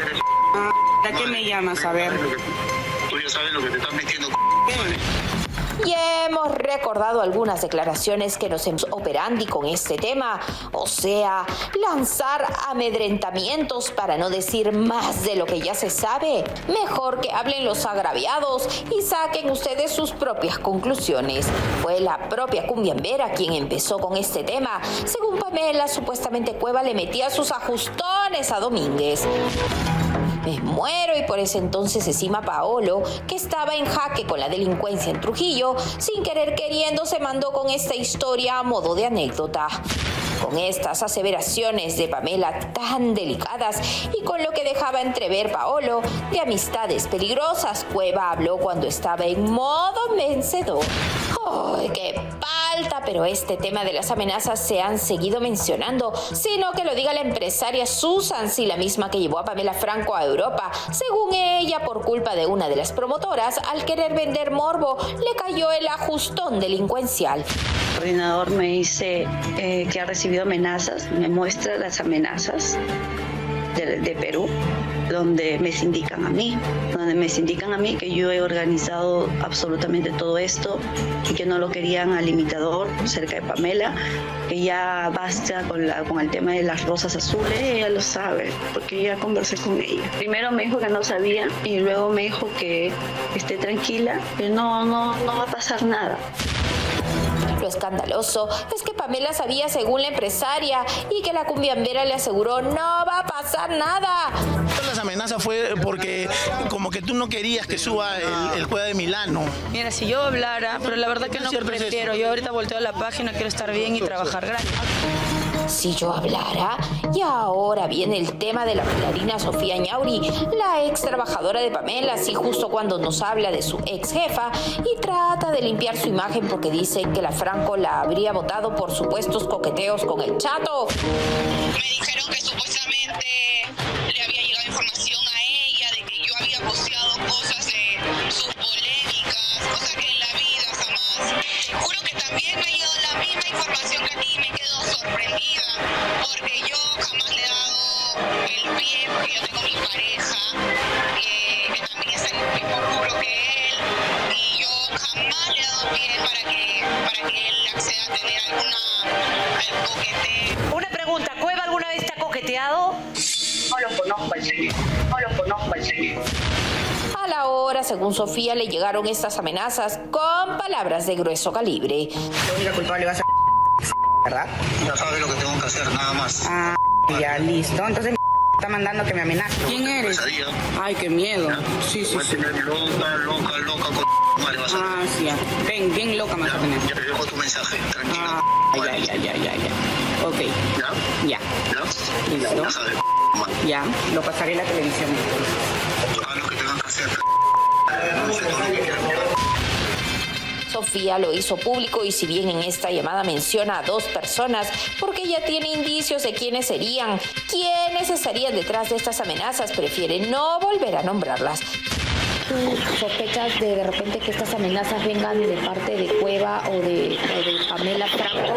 ¿Para qué me llamas? A ver. Tú ya sabes lo que te estás metiendo. Y hemos recordado algunas declaraciones que nos operandi con este tema, o sea, lanzar amedrentamientos para no decir más de lo que ya se sabe. Mejor que hablen los agraviados y saquen ustedes sus propias conclusiones. Fue la propia cumbiambera quien empezó con este tema. Según Pamela, supuestamente Cueva le metía sus ajustones a Domínguez. Me muero, y por ese entonces encima Paolo, que estaba en jaque con la delincuencia en Trujillo, sin querer queriendo se mandó con esta historia a modo de anécdota. Con estas aseveraciones de Pamela tan delicadas y con lo que dejaba entrever Paolo de amistades peligrosas, Cueva habló cuando estaba en modo vencedor. ¡Ay, qué falta! Pero este tema de las amenazas se han seguido mencionando, sino que lo diga la empresaria Susan, sí, la misma que llevó a Pamela Franco a Europa. Según ella, por culpa de una de las promotoras, al querer vender morbo, le cayó el ajustón delincuencial. El coordinador me dice que ha recibido amenazas, me muestra las amenazas de Perú, donde me sindican a mí, que yo he organizado absolutamente todo esto y que no lo querían al imitador cerca de Pamela, que ya basta con el tema de las rosas azules. Ella lo sabe, porque ya conversé con ella. Primero me dijo que no sabía y luego me dijo que esté tranquila, que no va a pasar nada. Lo escandaloso es que Pamela sabía, según la empresaria, y que la cumbiambera le aseguró no va a pasar nada. Las amenazas fue porque como que tú no querías que suba el Cueva de Milano. Mira, si yo hablara, pero la verdad que no prefiero. Yo ahorita volteo la página, quiero estar bien y trabajar gratis. Si yo hablara. Y ahora viene el tema de la bailarina Sofía Ñauri, la ex trabajadora de Pamela, así justo cuando nos habla de su ex jefa y trata de limpiar su imagen porque dice que la Franco la habría votado por supuestos coqueteos con el Chato. Me dijeron que supuestamente le había llegado información a ella de que yo había posteado cosas de sus polémicas, cosas que en la vida jamás. Juro que también me ha llegado la misma información que a ti y me quedo sorprendida, porque yo jamás le he dado el pie, porque yo tengo mi pareja, que también está en el mismo rubro que él, y yo jamás le he dado pie para que él acceda a tener algún coqueteo. Una pregunta, ¿Cueva alguna vez te ha coqueteado? No lo conozco al señor. A la hora, según Sofía, le llegaron estas amenazas con palabras de grueso calibre. La única culpable va a ser ¿verdad? Ya sabes lo que tengo que hacer, nada más. Ah, ya, listo. Entonces está mandando que me amenace. ¿Quién eres? Pesadilla. Ay, qué miedo. Sí. Voy a tener loca con madre, vas a ver. Ah, sí, ya. Bien loca me vas a tener. Ya te dejo tu mensaje, tranquila. Ya. Ok. ¿Ya? Listo. Ya sabes, Ya, lo pasaré en la televisión. haz lo que tengas que hacer. No sé todo lo que quieras. Sofía lo hizo público y si bien en esta llamada menciona a 2 personas, porque ella tiene indicios de quiénes serían, quiénes estarían detrás de estas amenazas, prefiere no volver a nombrarlas. ¿Tú sospechas de repente que estas amenazas vengan de parte de Cueva o de Pamela Franco?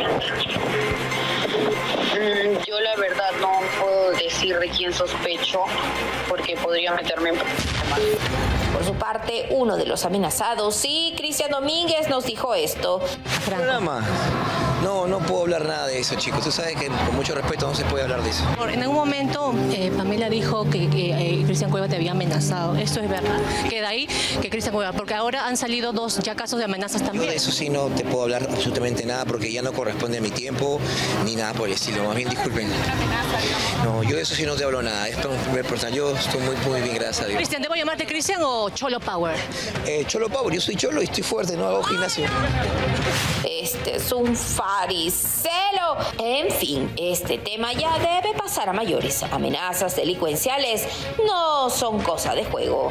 Yo la verdad no puedo decir de quién sospecho porque podría meterme en problemas. Por su parte, uno de los amenazados, sí, Cristian Domínguez, nos dijo esto. Programa. No puedo hablar nada de eso, chicos. Tú sabes que con mucho respeto no se puede hablar de eso. En algún momento Pamela dijo que Cristian Cueva te había amenazado. Esto es verdad. Queda ahí que Cristian Cueva, porque ahora han salido 2 ya casos de amenazas también. De eso sí no te puedo hablar absolutamente nada porque ya no corresponde a mi tiempo ni nada por el estilo. Más bien disculpen. No, yo de eso sí no te hablo nada. Es para un primer personal. Yo estoy muy bien, gracias a Dios. Cristian, ¿debo llamarte Cristian o Cholo Power? Cholo Power, yo soy Cholo y estoy fuerte, no hago gimnasio. Este es un faricelo. En fin, este tema ya debe pasar a mayores. Amenazas delincuenciales no son cosa de juego.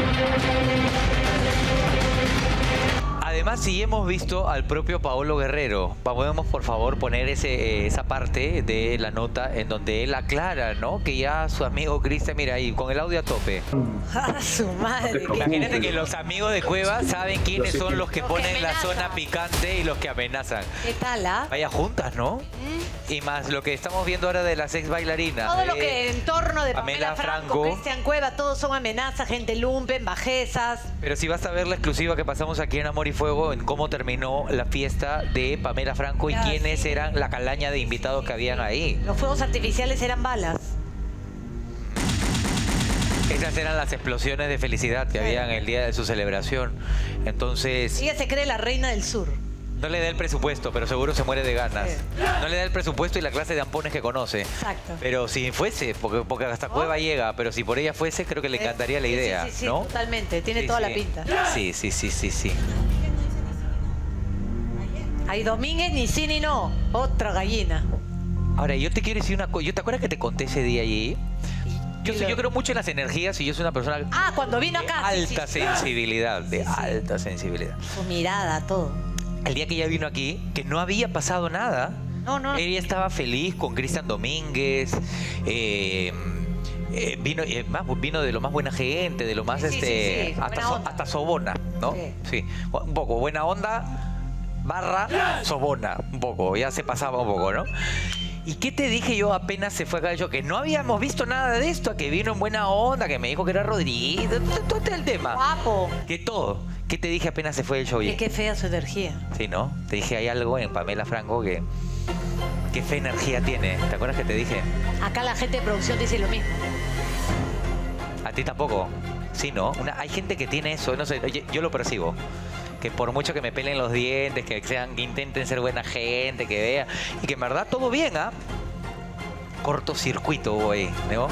Además, sí hemos visto al propio Paolo Guerrero. ¿Podemos, por favor, poner esa parte de la nota en donde él aclara, ¿no? Que ya su amigo Cristian, mira ahí, con el audio a tope. ¡A su madre! Imagínate que los amigos de Cueva saben quiénes son los que ponen la zona picante y los que amenazan. ¿Qué tal, Vaya juntas, ¿no? Y más lo que estamos viendo ahora de las ex bailarinas. Todo lo que en torno de Pamela Franco, Cristian Cueva, todos son amenazas, gente lumpen, bajezas. Pero si vas a ver la exclusiva que pasamos aquí en Amor y Fuego, fuego en cómo terminó la fiesta de Pamela Franco y quiénes eran la calaña de invitados que habían ahí. Los fuegos artificiales eran balas. Esas eran las explosiones de felicidad que habían el día de su celebración. Entonces... Ella se cree la reina del sur. No le da el presupuesto, pero seguro se muere de ganas. No le da el presupuesto y la clase de ampones que conoce. Exacto. Pero si fuese, porque hasta Cueva llega, pero si por ella fuese, creo que le encantaría la idea, sí, ¿no? Totalmente. Tiene toda la pinta. Sí. Hay Domínguez, ni sí ni no. Otra gallina. Ahora, yo te quiero decir una cosa. ¿Te acuerdas que te conté ese día allí? Yo creo mucho en las energías y yo soy una persona... Cuando vino acá. Alta sensibilidad, alta sensibilidad. Su mirada, todo. El día que ella vino aquí, que no había pasado nada. No. Ella estaba feliz con Cristian Domínguez. Vino de lo más buena gente, de lo más hasta sobona, ¿no? Sí. Un poco buena onda / sobona, un poco. Ya se pasaba un poco, ¿no? ¿Y qué te dije yo apenas se fue acá? Yo que no habíamos visto nada de esto, que vino en buena onda, que me dijo que era Rodríguez, todo el tema. Guapo. Que todo. ¿Qué te dije apenas se fue el show? Es que fea su energía. Sí, ¿no? Te dije, hay algo en Pamela Franco que... ¿Qué fe energía tiene? ¿Te acuerdas que te dije? Acá la gente de producción dice lo mismo. ¿A ti tampoco? Sí, ¿no? Hay gente que tiene eso, no sé, yo lo percibo. Que por mucho que me peleen los dientes, que intenten ser buena gente, que vean... Y que en verdad todo bien, ¿ah? Cortocircuito hubo ahí, ¿no?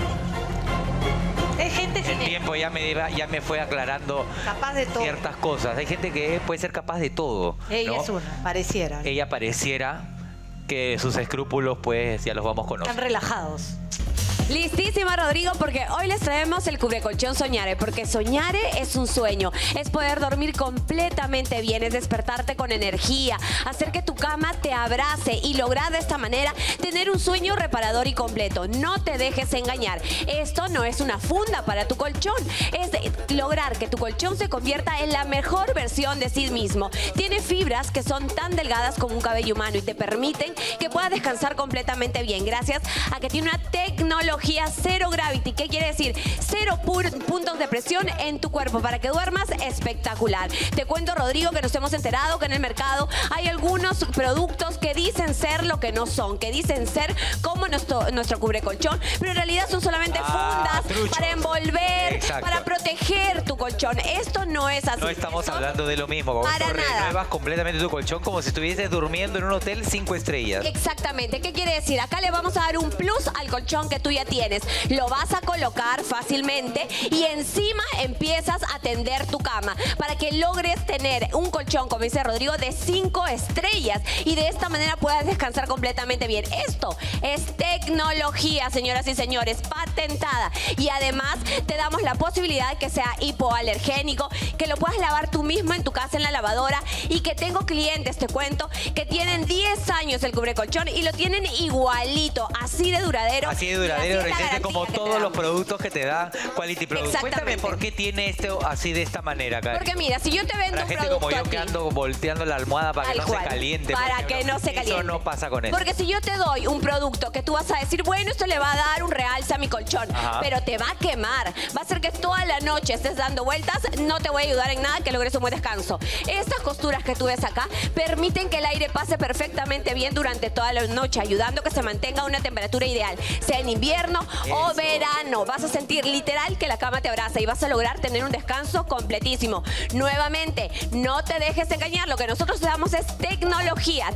Hay gente el tiempo ya me fue aclarando capaz de todo. Ciertas cosas. Hay gente que puede ser capaz de todo. Ella ¿no? es una, pareciera. Ella pareciera que sus escrúpulos pues ya los vamos conociendo. Están relajados. Listísima, Rodrigo, porque hoy les traemos el cubrecolchón Soñare, porque Soñare es un sueño, es poder dormir completamente bien, es despertarte con energía, hacer que tu cama te abrace y lograr de esta manera tener un sueño reparador y completo. No te dejes engañar, esto no es una funda para tu colchón, es lograr que tu colchón se convierta en la mejor versión de sí mismo. Tiene fibras que son tan delgadas como un cabello humano y te permiten que puedas descansar completamente bien, gracias a que tiene una tecnología Zero Gravity. ¿Qué quiere decir? 0 puntos de presión en tu cuerpo para que duermas espectacular. Te cuento, Rodrigo, que nos hemos enterado que en el mercado hay algunos productos que dicen ser lo que no son, que dicen ser como nuestro cubrecolchón, pero en realidad son solamente fundas para envolver, para proteger tu colchón. Esto no es así. No estamos hablando de lo mismo. Para nada. Renuevas completamente tu colchón como si estuvieses durmiendo en un hotel 5 estrellas. Exactamente. ¿Qué quiere decir? Acá le vamos a dar un plus al colchón que tú ya tienes. Lo vas a colocar fácilmente y encima empiezas a tender tu cama para que logres tener un colchón, como dice Rodrigo, de 5 estrellas y de esta manera puedas descansar completamente bien. Esto es tecnología, señoras y señores, patentada, y además te damos la posibilidad de que sea hipoalergénico, que lo puedas lavar tú mismo en tu casa en la lavadora, y que tengo clientes, te cuento, que tienen 10 años el cubrecolchón y lo tienen igualito, así de duradero. Así de duradero, resistente como todos los productos que te da Quality Products. Cuéntame por qué tiene esto así de esta manera, Karen. Porque mira, si yo te vendo un producto como yo que ando volteando la almohada para que no se caliente. Para que no se caliente. Eso no pasa con esto. Porque si yo te doy un producto que tú vas a decir, bueno, esto le va a dar un realce a mi colchón, pero te va a quemar, va a hacer que toda la noche estés dando vueltas, no te voy a ayudar en nada, que logres un buen descanso. Estas costuras que tú ves acá permiten que el aire pase perfectamente bien durante toda la noche, ayudando a que se mantenga una temperatura ideal, sea en invierno o verano. Vas a sentir literal que la cama te abraza y vas a lograr tener un descanso completísimo. Nuevamente, no te dejes engañar. Lo que nosotros te damos es tecnología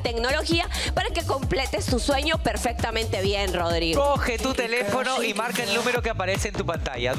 para que completes tu sueño perfectamente bien, Rodrigo. Coge tu teléfono y marca el número que aparece en tu pantalla,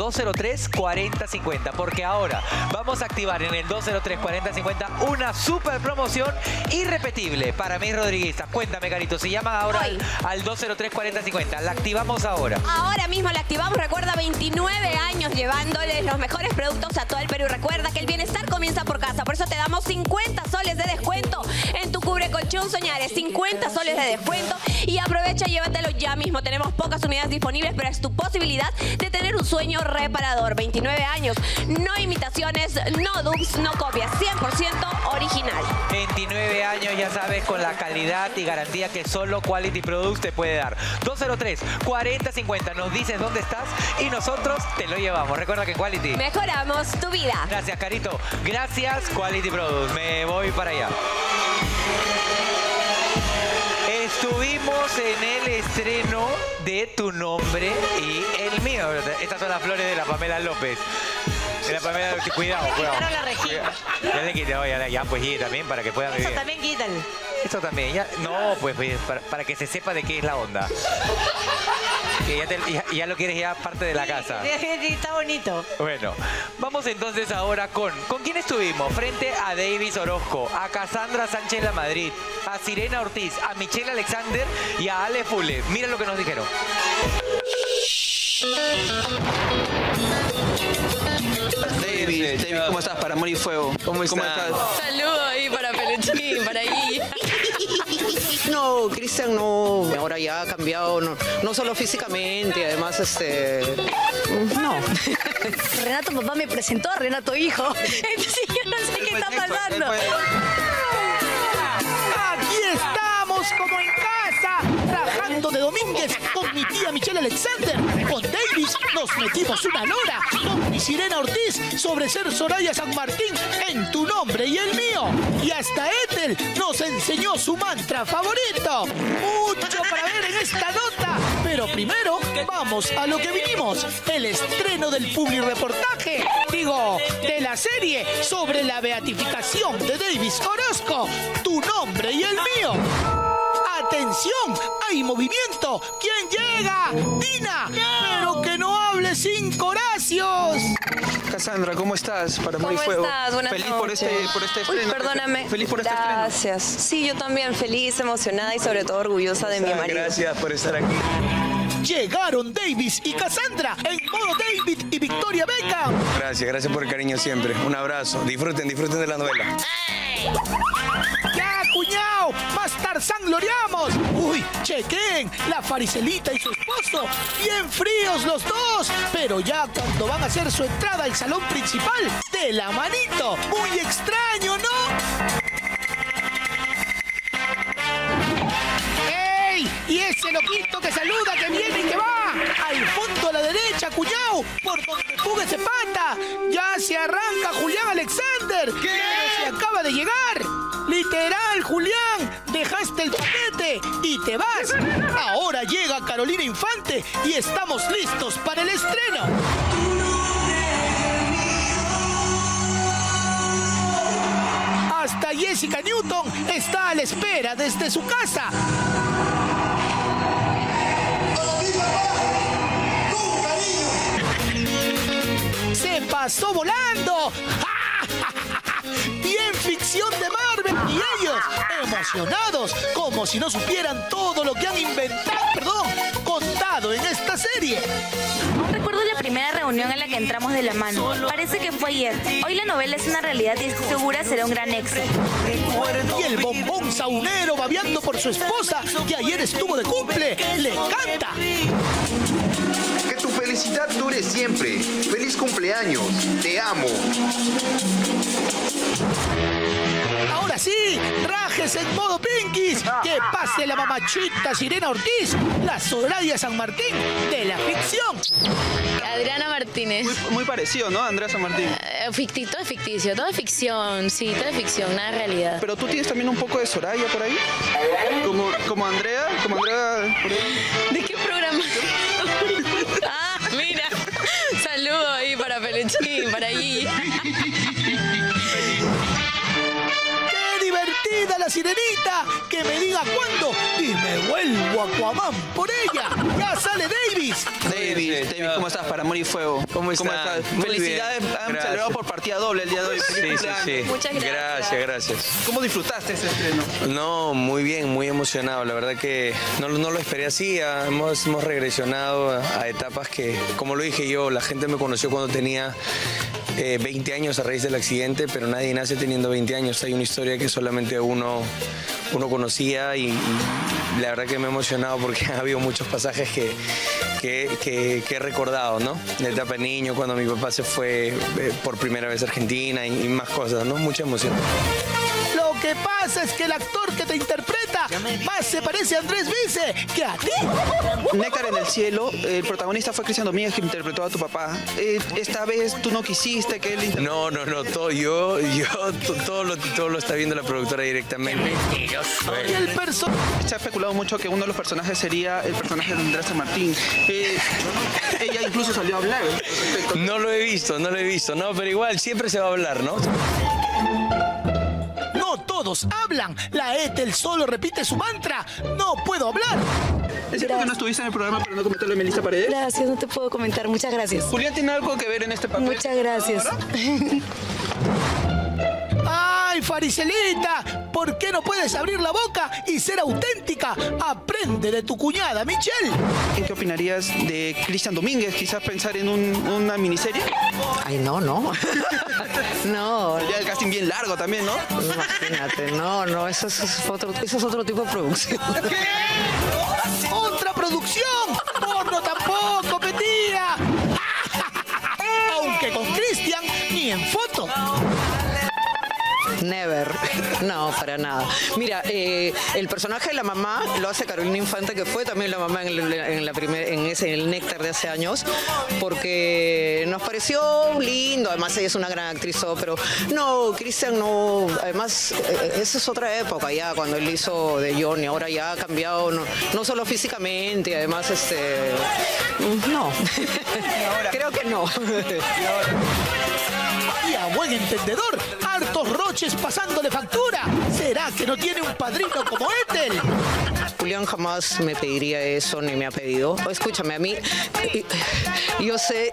203-4050, porque ahora vamos a activar en el 203-4050 una super promoción irrepetible para mis rodriguistas. Cuéntame, Carito, si llaman ahora al 203-4050, la activamos ahora. Ahora mismo la activamos. Recuerda, 29 años llevándoles los mejores productos a todo el Perú. Recuerda que el bienestar comienza por casa. Por eso te damos 50 soles de descuento en tu cubrecolchón Soñare. 50 soles de descuento. Y aprovecha y llévatelo ya mismo. Tenemos pocas unidades disponibles, pero es tu posibilidad de tener un sueño reparador. 29 años. No imitaciones, no dupes, no copias. 100% original. 29 años, ya sabes, con la calidad y garantía que solo Quality Products te puede dar. 203-4050, nos dices dónde estás y nosotros te lo llevamos. Recuerda que Quality... Mejoramos tu vida. Gracias, Carito. Gracias, Quality Products. Me voy para allá. Estuvimos en el estreno de Tu Nombre y el Mío. Estas son las flores de la Pamela López. De la Pamela López. Cuidado, cuidado. Quitaron la rejilla. Ya le quité, ya pues y también para que puedan Eso vivir. también quítale. Esto también, ya. No, pues para que se sepa de qué es la onda. Que ya lo quieres ya parte de la casa. Sí, está bonito. Bueno, vamos entonces ahora con quién estuvimos. Frente a Davis Orozco, a Cassandra Sánchez La Madrid, a Sirena Ortiz, a Michelle Alexander y a Ale Fuller. Mira lo que nos dijeron. David, ¿cómo estás? Para Amor y Fuego. ¿Cómo estás? Saludos ahí para Peluchín, para ahí. No, Cristian no, ahora ya ha cambiado, no solo físicamente, además no. Renato papá me presentó a Renato hijo, entonces yo no sé qué está pasando. Aquí estamos como en casa, trabajando de Domínguez con mi tía Michelle Alexander. Con Davis nos metimos una lora. Con mi Sirena Ortiz sobre ser Soraya San Martín en Tu Nombre y el Mío. Y hasta Ethel nos enseñó su mantra favorito. Mucho para ver en esta nota. Pero primero vamos a lo que vinimos. El estreno del publireportaje. Digo, de la serie sobre la beatificación de Davis Orozco. Tu Nombre y el Mío. ¡Atención! ¡Hay movimiento! ¿Quién llega? ¡Dina! ¡Pero que no hable sin Horacios! Cassandra, ¿cómo estás? Para Amor y ¿Cómo Fuego. estás? Buenas Feliz noches. por este estreno. Uy, perdóname. Feliz por este estreno. Gracias. Sí, yo también feliz, emocionada y sobre todo orgullosa de mi marido. Gracias por estar aquí. Llegaron Davis y Cassandra en modo David y Victoria Beckham. Gracias por el cariño siempre. Un abrazo. Disfruten de la novela. ¡Ya, cuñao! ¡Más Tarzán gloriamos! ¡Uy, chequen! La Faricelita y su esposo, bien fríos los dos, pero ya cuando van a hacer su entrada al salón principal, de la manito. Muy extraño, ¿no? ¡Ey! Y ese loquito que saluda, que viene y que va. Al fondo a la derecha, cuñao, por donde fuga ese pata. Ya se arranca Julián Alexander. ¿Qué? Pero se acaba de llegar. Literal, Julián, dejaste el paquete y te vas. Ahora llega Carolina Infante y estamos listos para el estreno. Hasta Jessica Newton está a la espera desde su casa. ¡Se pasó volando! Bien ficción de Marvel y ellos emocionados como si no supieran todo lo que han contado en esta serie. Aún recuerdo la primera reunión en la que entramos de la mano. Parece que fue ayer. Hoy la novela es una realidad y estoy segura será un gran éxito. Y el bombón saunero babeando por su esposa que ayer estuvo de cumple. ¡Le canta! Que tu felicidad dure siempre. ¡Feliz cumpleaños! ¡Te amo! Ahora sí, rajes en modo Pinkies. Que pase la mamachita Sirena Ortiz, la Soraya San Martín de la ficción. Adriana Martínez. Muy parecido, ¿no? Andrea San Martín. Todo es ficticio, todo es ficción, sí, todo es ficción, nada es realidad. Pero tú tienes también un poco de Soraya por ahí. Como Andrea por ahí. ¿De qué programa? Ah, mira. Saludos ahí para Peluchín, para ahí. ¡Qué divertida la sirenita! ¡Que me diga cuándo! Y me vuelvo a Aquaman por ella. ¡Ya sale Davis! David, ¿cómo estás? Para Amor y Fuego. ¿Cómo estás? Muy Felicidades, han celebrado por partida doble el día de hoy. Sí. Muchas gracias. Gracias. ¿Cómo disfrutaste ese estreno? No, muy bien, muy emocionado. La verdad que no lo esperé así. Hemos regresionado a etapas que, como lo dije yo, la gente me conoció cuando tenía 20 años a raíz del accidente, pero nadie nace teniendo 20 años. Hay una historia que solamente uno conocía y la verdad que me he emocionado porque ha habido muchos pasajes que he recordado, ¿no? De etapa de niño, cuando mi papá se fue por primera vez a Argentina y más cosas, ¿no? Mucha emoción. que pasa es que el actor que te interpreta más se parece a Andrés Vice que a ti. Néctar en el cielo, el protagonista fue Cristian Domínguez, que interpretó a tu papá. Esta vez tú no quisiste que él... No, todo lo está viendo la productora directamente. Se ha especulado mucho que uno de los personajes sería el personaje de Andrés San Martín. Ella incluso salió a hablar. No lo he visto, no, pero igual siempre se va a hablar, ¿no? No todos hablan. La Ethel solo repite su mantra. No puedo hablar. ¿Es cierto que no estuviste en el programa para no comentarlo de Melissa Paredes? Gracias, no te puedo comentar. Muchas gracias. Julián tiene algo que ver en este papel. Muchas gracias. ¡Ay, Faricelita! ¿Por qué no puedes abrir la boca y ser auténtica? Aprende de tu cuñada, Michelle. ¿Qué opinarías de Cristian Domínguez? Quizás pensar en una miniserie. Ay, no. No. Ya el casting bien largo también, ¿no? Imagínate, no, eso es otro tipo de producción. ¿Qué? ¡Otra producción! ¡Porno tampoco, petía! Aunque con Cristian ni en foto. Never. No, para nada. Mira, el personaje de la mamá lo hace Carolina Infante, que fue también la mamá en el Néctar de hace años, porque nos pareció lindo. Además, ella es una gran actriz, pero no, Cristian no. Además, esa es otra época ya, cuando él hizo de Johnny. Ahora ya ha cambiado, no solo físicamente, además, no. Creo que no. Y a buen entendedor, hartos roches pasándole factura. ¿Será que no tiene un padrino como Ethel? Julián jamás me pediría eso, ni me ha pedido. Escúchame, a mí, yo sé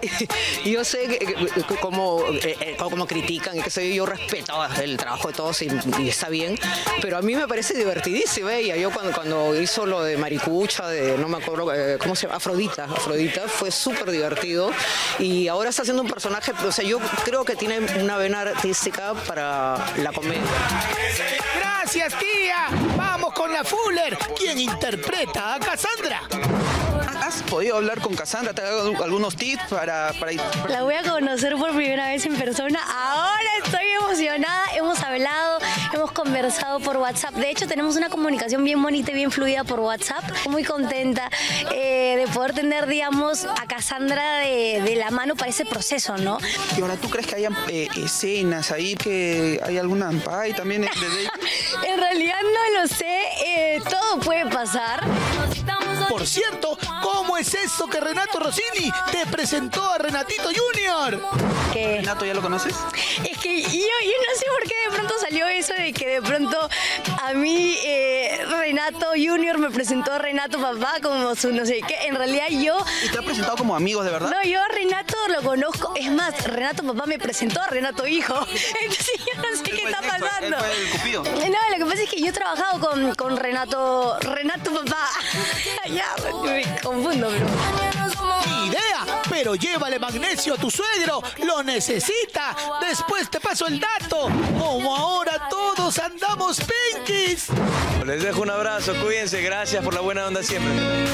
cómo critican y que sé yo respeto el trabajo de todos y está bien, pero a mí me parece divertidísimo ella. Yo cuando hizo lo de Maricucha, no me acuerdo, ¿cómo se llama? Afrodita, fue súper divertido y ahora está haciendo un personaje, o sea, yo creo que tiene una vena artística para la comedia. Gracias, tía. Vamos con la Fuller, quien interpreta a Cassandra. ¿Has podido hablar con Cassandra? ¿Te ha dado algunos tips para La voy a conocer por primera vez en persona. Ahora estoy emocionada. Hemos hablado, hemos conversado por WhatsApp. De hecho, tenemos una comunicación bien bonita y bien fluida por WhatsApp. Muy contenta de poder tener, digamos, a Cassandra de la mano para ese proceso, ¿no? Y ahora, ¿tú crees que hayan escenas ahí, que hay alguna ampay también de David? En realidad no lo sé. Todo puede pasar. Por cierto, ¿cómo es eso que Renato Rossini te presentó a Renatito Junior? ¿Qué? ¿Renato ya lo conoces? Es que yo no sé por qué de pronto salió eso de que de pronto a mí Renato Junior me presentó a Renato Papá como su no sé qué. En realidad yo... ¿Y te ha presentado como amigos de verdad? No, yo a Renato lo conozco. Es más, Renato Papá me presentó a Renato Hijo. Entonces yo no sé qué está pasando. Él fue el cupido. No, lo que pasa es que yo he trabajado con Renato Papá. Ya, me confundo, pero... Ni idea, pero llévale magnesio a tu suegro, lo necesita. Después te paso el dato. Como ahora todos andamos pinkies. Les dejo un abrazo, cuídense, gracias por la buena onda siempre.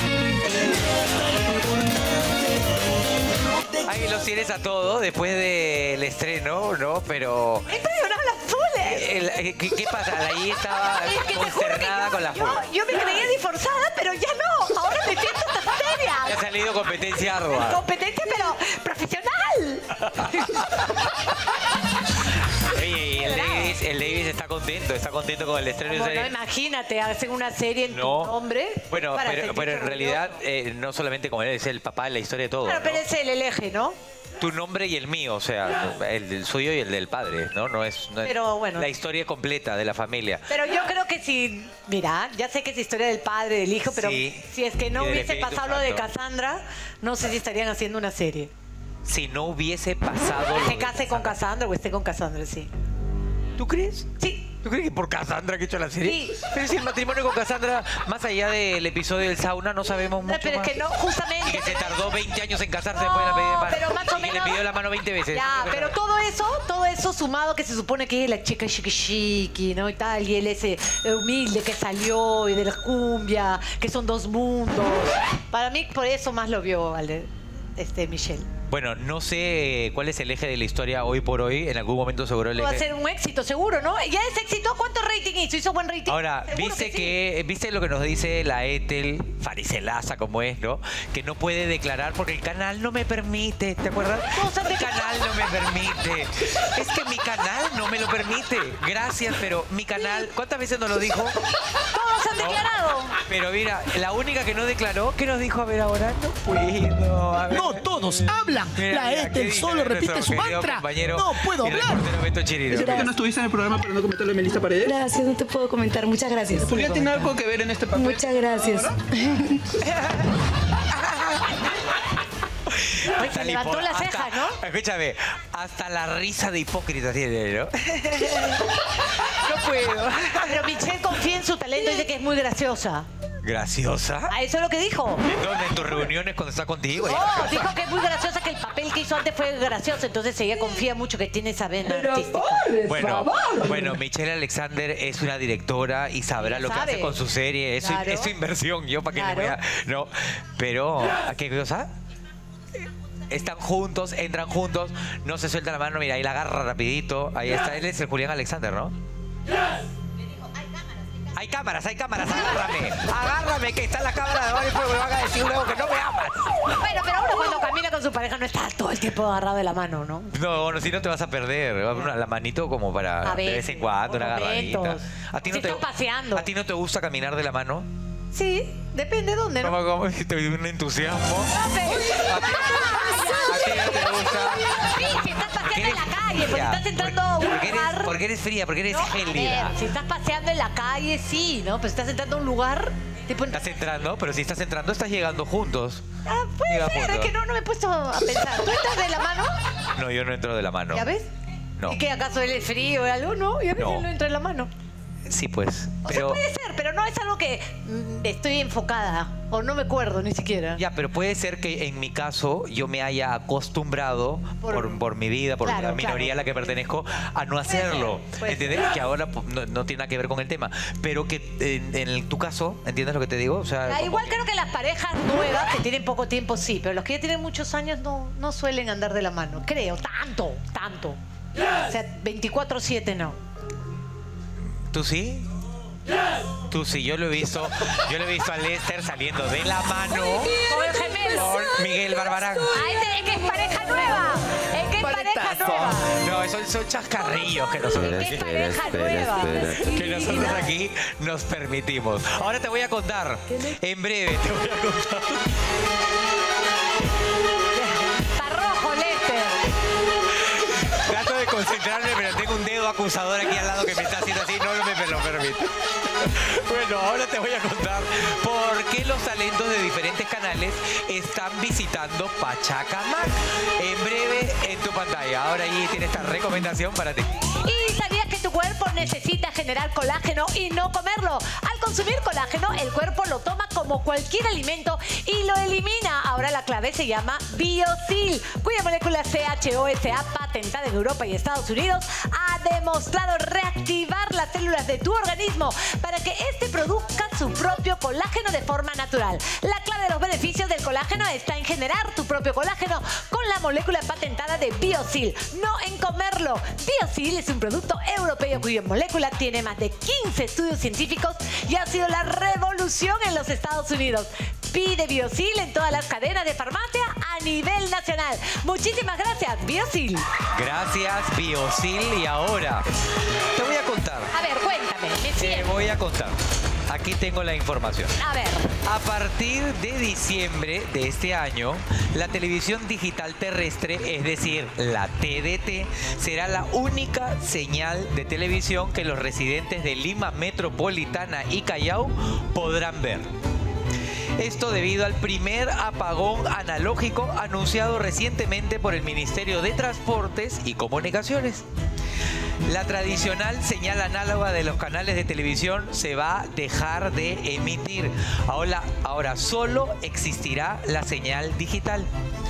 Ahí los tienes a todos después del estreno, ¿no? Pero... ¡Impresionaba la Fuller! ¿Qué pasa? Ahí estaba consternada con la Fuller. Yo me creía disforzada, pero ya no. Ahora me siento tan seria. Ha salido competencia ardua. Competencia, pero profesional. Oye, el Davis está contento con el estreno. Bueno, imagínate, hacen una serie en tu nombre. Bueno, pero en realidad no solamente como él, es el papá de la historia de todo. Claro, pero es el eje, ¿no? Tu nombre y el mío, o sea, el del suyo y el del padre, ¿no? No es pero, bueno, la historia completa de la familia. Pero yo creo que si, mira, ya sé que es historia del padre, del hijo, pero sí, si es que no y del hubiese Espíritu pasado lo de Santo. Cassandra, no sé si estarían haciendo una serie. Si no hubiese pasado... Se case con Cassandra o esté con Cassandra, sí. ¿Tú crees? Sí. ¿Tú crees que por Cassandra que he hecho la serie? Sí. Pero si el matrimonio con Cassandra, más allá del episodio del sauna, no sabemos mucho pero más. es que no, justamente... Y que se tardó 20 años en casarse después de la pedida de mano. Pero más o y que menos... le pidió la mano 20 veces. Ya, pero todo eso sumado que se supone que es la chica chiqui, ¿no? Y tal, y él ese humilde que salió y de la cumbia, que son dos mundos. Para mí, por eso más lo vio Michelle. Bueno, no sé cuál es el eje de la historia hoy por hoy. En algún momento seguro el eje... Va a ser un éxito, seguro, ¿no? ¿Ya es éxito? ¿Cuánto rating hizo? ¿Hizo buen rating? Ahora, viste lo que nos dice la Ethel, faricelaza como es, ¿no? Que no puede declarar porque el canal no me permite, ¿te acuerdas? El canal no me permite. Es que mi canal no me lo permite. Gracias, pero mi canal... ¿Cuántas veces nos lo dijo? Todos han declarado. Pero mira, la única que no declaró, ¿qué nos dijo? A ver, ahora no puedo. A ver. No todos hablan. La Ethel solo repite su mantra. No puedo hablar. ¿Es que no estuviste en el programa para no comentarlo de Melissa Paredes? Gracias, no te puedo comentar. Muchas gracias. ¿Podría tener algo que ver en este papel? Muchas gracias. Ay, se levantó la ceja, ¿no? Escúchame, hasta la risa de hipócrita tiene, ¿no? No puedo. Pero Michelle confía en su talento y dice que es muy graciosa. ¿Graciosa? Ah, eso es lo que dijo. ¿Dónde? ¿En tus reuniones cuando está contigo? No, dijo que es muy graciosa, que el papel que hizo antes fue gracioso. Entonces ella confía mucho que tiene esa vena artística. Bueno, Michelle Alexander es una directora y sabrá lo que hace con su serie. Es su inversión. Yo para qué le voy a... No, pero... ¿A qué cosa? Están juntos, entran juntos, no se suelta la mano, mira, ahí la agarra rapidito. Ahí está, él es el Julián Alexander, ¿no? Hay cámaras, agárrame, que está la cámara de abajo y me van a decir luego que no me amas. Bueno, pero uno cuando camina con su pareja no está todo el tiempo agarrado de la mano, ¿no? No, si no te vas a perder. La manito como para de vez en cuando, una agarradita. ¿A ti no te paseando? ¿A ti no te gusta caminar de la mano? Sí, depende de dónde, ¿no? ¿Cómo? Te vi un entusiasmo. ¿A ti no te gusta? Sí, si estás paseando en la calle, porque estás entrando a un lugar... Porque eres fría, porque eres gélida. Si estás paseando en la calle, sí, ¿no? Pero si estás entrando a un lugar... Estás entrando, pero si estás entrando, estás llegando juntos. Ah, puede ser, es que no me he puesto a pensar. ¿Tú entras de la mano? No, yo no entro de la mano. ¿Ya ves? No. ¿Y qué, acaso él es frío o algo? No, y a veces no entra en la mano. Sí, pues. O sea, puede ser, pero no es algo que estoy enfocada o no me acuerdo ni siquiera. Ya, pero puede ser que en mi caso yo me haya acostumbrado por mi vida, por la minoría a la que pertenezco, a no hacerlo. ¿Entiendes? Que ahora no tiene nada que ver con el tema. Pero que en tu caso, ¿entiendes lo que te digo? O sea, igual creo que las parejas nuevas que tienen poco tiempo sí, pero los que ya tienen muchos años no suelen andar de la mano. Creo, tanto. O sea, 24/7 no. ¿Tú sí? Tú sí, yo lo he visto a Lester saliendo de la mano con el gemelo, con Miguel Barbarán. Es que es pareja nueva. No, son chascarrillos que nosotros, que nosotros aquí nos permitimos. Ahora te voy a contar, en breve te voy a contar. Está rojo, Lester. Trato de concentrarme, pero tengo un dedo acusador aquí al lado que me está haciendo así, no me lo permite. Bueno, ahora te voy a contar por qué los talentos de diferentes canales están visitando Pachacamac. En breve en tu pantalla. Ahora ahí tienes esta recomendación para ti. ¿Y sabías que tu cuerpo necesita generar colágeno y no comerlo? Al consumir colágeno, el cuerpo lo toma como cualquier alimento y lo elimina. Ahora la clave se llama Biosil, cuya molécula CHOSA, patentada en Europa y Estados Unidos, ha demostrado reactivar las células de tu organismo para que éste produzca su propio colágeno de forma natural. La clave de los beneficios del colágeno está en generar tu propio colágeno con la molécula patentada de Biosil, no en comerlo. Biosil es un producto europeo cuya molécula tiene más de 15 estudios científicos y ha sido la revolución en los Estados Unidos. Pide Biosil en todas las cadenas de farmacia a nivel nacional. Muchísimas gracias, Biosil. Gracias, Biosil. Y ahora te voy a contar. A ver, cuéntame. Te voy a contar. Aquí tengo la información. A ver. A partir de diciembre de este año, la televisión digital terrestre, es decir, la TDT, será la única señal de televisión que los residentes de Lima Metropolitana y Callao podrán ver. Esto debido al primer apagón analógico anunciado recientemente por el Ministerio de Transportes y Comunicaciones. La tradicional señal análoga de los canales de televisión se va a dejar de emitir. Ahora solo existirá la señal digital.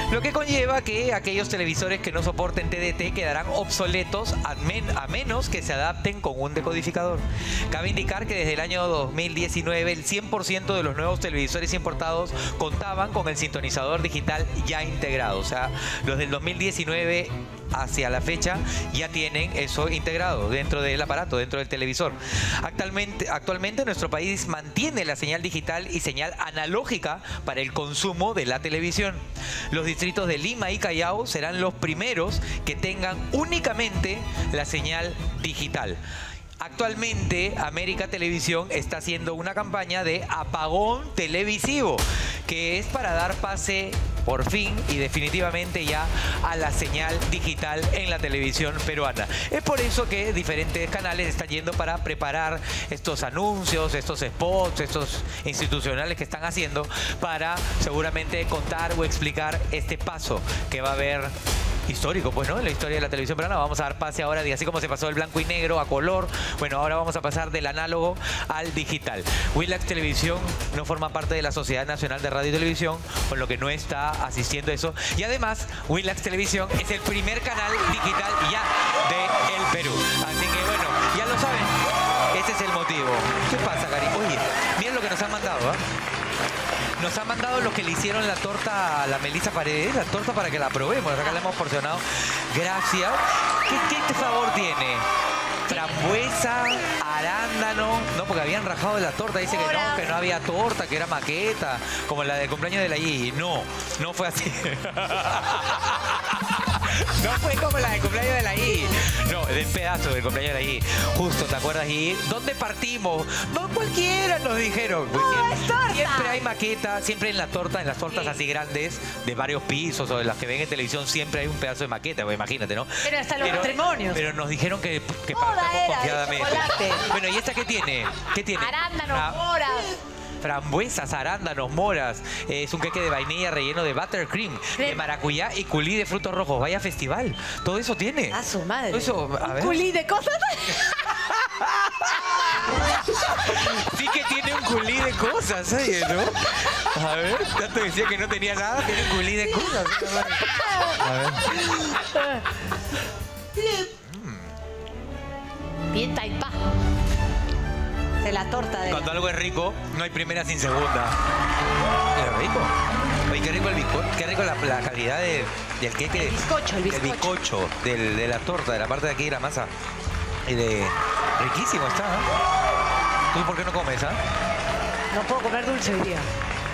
Lo que conlleva que aquellos televisores que no soporten TDT quedarán obsoletos a menos que se adapten con un decodificador. Cabe indicar que desde el año 2019 el 100% de los nuevos televisores importados contaban con el sintonizador digital ya integrado. O sea, los del 2019 hacia la fecha ya tienen eso integrado dentro del aparato, dentro del televisor. Actualmente nuestro país mantiene la señal digital y señal analógica para el consumo de la televisión. Los distritos de Lima y Callao serán los primeros que tengan únicamente la señal digital. Actualmente, América Televisión está haciendo una campaña de apagón televisivo, que es para dar pase por fin y definitivamente ya a la señal digital en la televisión peruana. Es por eso que diferentes canales están yendo para preparar estos anuncios, estos spots, estos institucionales que están haciendo para seguramente contar o explicar este paso que va a haber histórico, pues, ¿no? En la historia de la televisión peruana. Vamos a dar pase ahora, así como se pasó del blanco y negro a color. Bueno, ahora vamos a pasar del análogo al digital. Willax Televisión no forma parte de la Sociedad Nacional de Radio y Televisión, con lo que no está asistiendo a eso. Y además, Willax Televisión es el primer canal digital ya del Perú. Así que, bueno, ya lo saben. Ese es el motivo. ¿Qué pasa, Cari? Oye, miren lo que nos han mandado, ¿eh? Nos han mandado lo que le hicieron la torta a la Melissa Paredes, la torta para que la probemos. Acá la hemos porcionado. Gracias. ¿Qué sabor tiene? Frambuesa, arándano. No, porque habían rajado de la torta. Dice que no había torta, que era maqueta, como la del cumpleaños de la Gigi. No, no fue así. No fue como la del cumpleaños de la I. No, del pedazo del cumpleaños de la I. Justo, ¿te acuerdas, I? ¿Dónde partimos? No cualquiera, nos dijeron. Pues siempre hay maqueta, siempre en la torta, en las tortas así grandes, de varios pisos o de las que ven en televisión, siempre hay un pedazo de maqueta, pues, imagínate, ¿no? Pero hasta los matrimonios. Pero nos dijeron que partamos confiadamente. Bueno, ¿y esta qué tiene? ¿Qué tiene? Arándanos, moras. Frambuesas, arándanos, moras. Es un queque de vainilla relleno de buttercream, de maracuyá y culí de frutos rojos. Vaya festival. Todo eso tiene. A su madre. Todo eso, a ver. Culí de cosas. Sí que tiene un culí de cosas, ¿eh? ¿No? A ver, tanto decía que no tenía nada, tiene un culí de cosas. A ver. Bien taipá. De la torta de Cuando algo es rico, no hay primera sin segunda. Es rico. Oye, qué rico el bizcocho, qué rico la calidad del queque. El bizcocho de la torta, de la parte de aquí de la masa. Riquísimo está, ¿eh? ¿Tú por qué no comes, ah? No puedo comer dulce hoy día.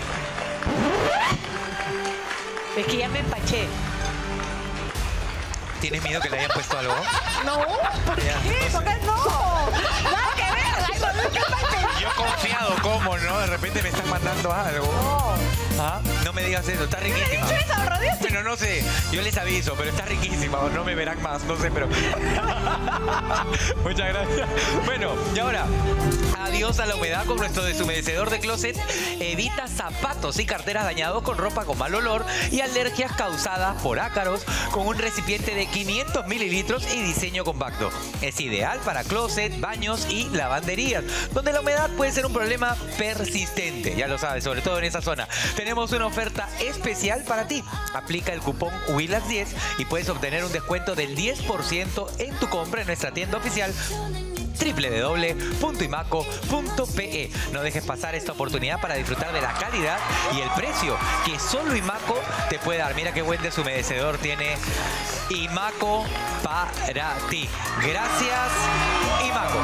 Es que ya me empaché. ¿Tienes miedo que le hayan puesto algo? No, ¿por qué? ¿Por qué no? Nada que ver. Yo confiado, ¿cómo, no? De repente me están mandando algo. No. ¿Ah? No me digas eso, está riquísima. ¿Qué eso, Rodrigo? Bueno, no sé, yo les aviso, pero está riquísima. No me verán más, no sé, pero... Muchas gracias. Bueno, y ahora, adiós a la humedad con nuestro deshumedecedor de closet. Evita zapatos y carteras dañados con ropa con mal olor y alergias causadas por ácaros con un recipiente de 500 mililitros y diseño compacto. Es ideal para closet, baños y lavanderías, donde la humedad puede ser un problema persistente. Ya lo sabes, sobre todo en esa zona. Tenemos una oferta especial para ti. Aplica el cupón WILLAX10 y puedes obtener un descuento del 10% en tu compra en nuestra tienda oficial www.imaco.pe. No dejes pasar esta oportunidad para disfrutar de la calidad y el precio que solo Imaco te puede dar. Mira qué buen deshumedecedor tiene Imaco para ti. Gracias, Imaco.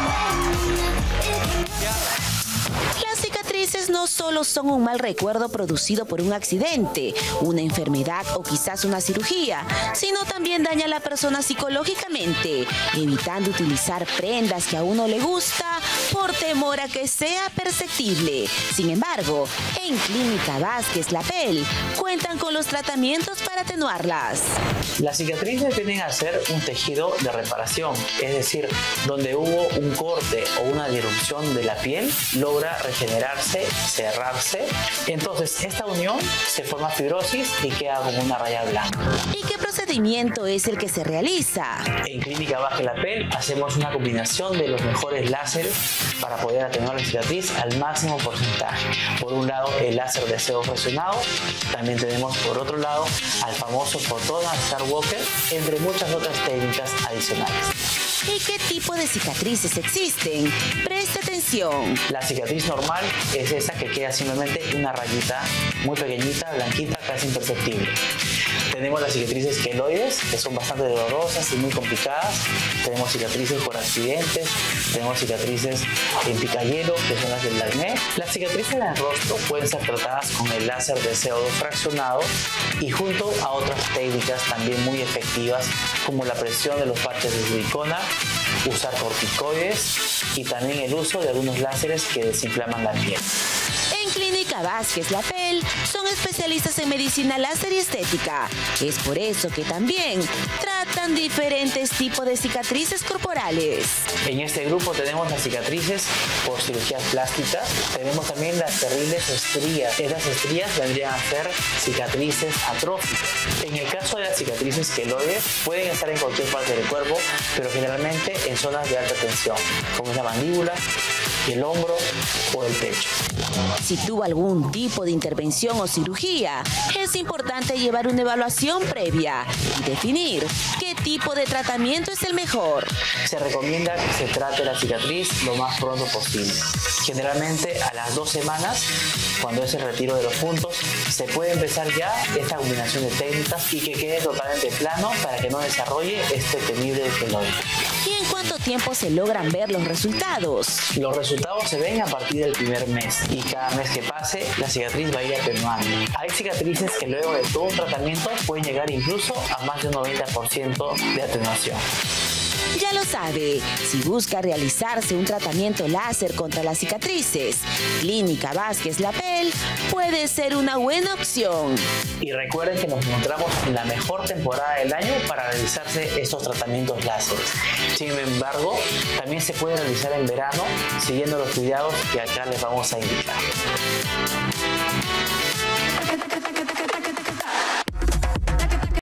Las cicatrices no solo son un mal recuerdo producido por un accidente, una enfermedad o quizás una cirugía, sino también daña a la persona psicológicamente, evitando utilizar prendas que a uno le gusta por temor a que sea perceptible. Sin embargo, en Clínica Vázquez Lapel cuentan con los tratamientos para atenuarlas. Las cicatrices tienden a ser un tejido de reparación, es decir, donde hubo un corte o una disrupción de la piel, logra regenerarse, cerrarse. Entonces, esta unión se forma fibrosis y queda como una raya blanca. ¿Y qué procede procedimiento es el que se realiza? En Clínica Vázquez Lapel hacemos una combinación de los mejores láseres para poder atenuar la cicatriz al máximo porcentaje. Por un lado, el láser de SEO presionado. También tenemos por otro lado al famoso Photona Skywalker, entre muchas otras técnicas adicionales. ¿Y qué tipo de cicatrices existen? Preste atención. La cicatriz normal es esa que queda simplemente una rayita muy pequeñita, blanquita, casi imperceptible. Tenemos las cicatrices queloides, que son bastante dolorosas y muy complicadas. Tenemos cicatrices por accidentes, tenemos cicatrices en picayelo, que son las del acné. Las cicatrices en el rostro pueden ser tratadas con el láser de CO2 fraccionado y junto a otras técnicas también muy efectivas, como la presión de los parches de silicona, usar corticoides y también el uso de algunos láseres que desinflaman la piel. En Clínica Vázquez Lapel son especialistas en medicina láser y estética. Es por eso que también tratan diferentes tipos de cicatrices corporales. En este grupo tenemos las cicatrices por cirugías plásticas. Tenemos también las terribles estrías. Estas estrías vendrían a ser cicatrices atróficas. En el caso de las cicatrices queloides, pueden estar en cualquier parte del cuerpo, pero generalmente en zonas de alta tensión, como la mandíbula, el hombro o el pecho. Si tuvo algún tipo de intervención o cirugía, es importante llevar una evaluación previa y definir qué tipo de tratamiento es el mejor. Se recomienda que se trate la cicatriz lo más pronto posible. Generalmente a las 2 semanas, cuando es el retiro de los puntos, se puede empezar ya esta combinación de técnicas y que quede totalmente plano para que no desarrolle este temible queloide. ¿Y en cuánto tiempo se logran ver los resultados? Los resultados se ven a partir del primer mes y cada mes que pase la cicatriz va a ir atenuando. Hay cicatrices que luego de todo un tratamiento pueden llegar incluso a más de un 90% de atenuación. Ya lo sabe, si busca realizarse un tratamiento láser contra las cicatrices, Clínica Vázquez Lapel puede ser una buena opción. Y recuerden que nos encontramos en la mejor temporada del año para realizarse estos tratamientos láseres. Sin embargo, también se puede realizar en verano siguiendo los cuidados que acá les vamos a indicar.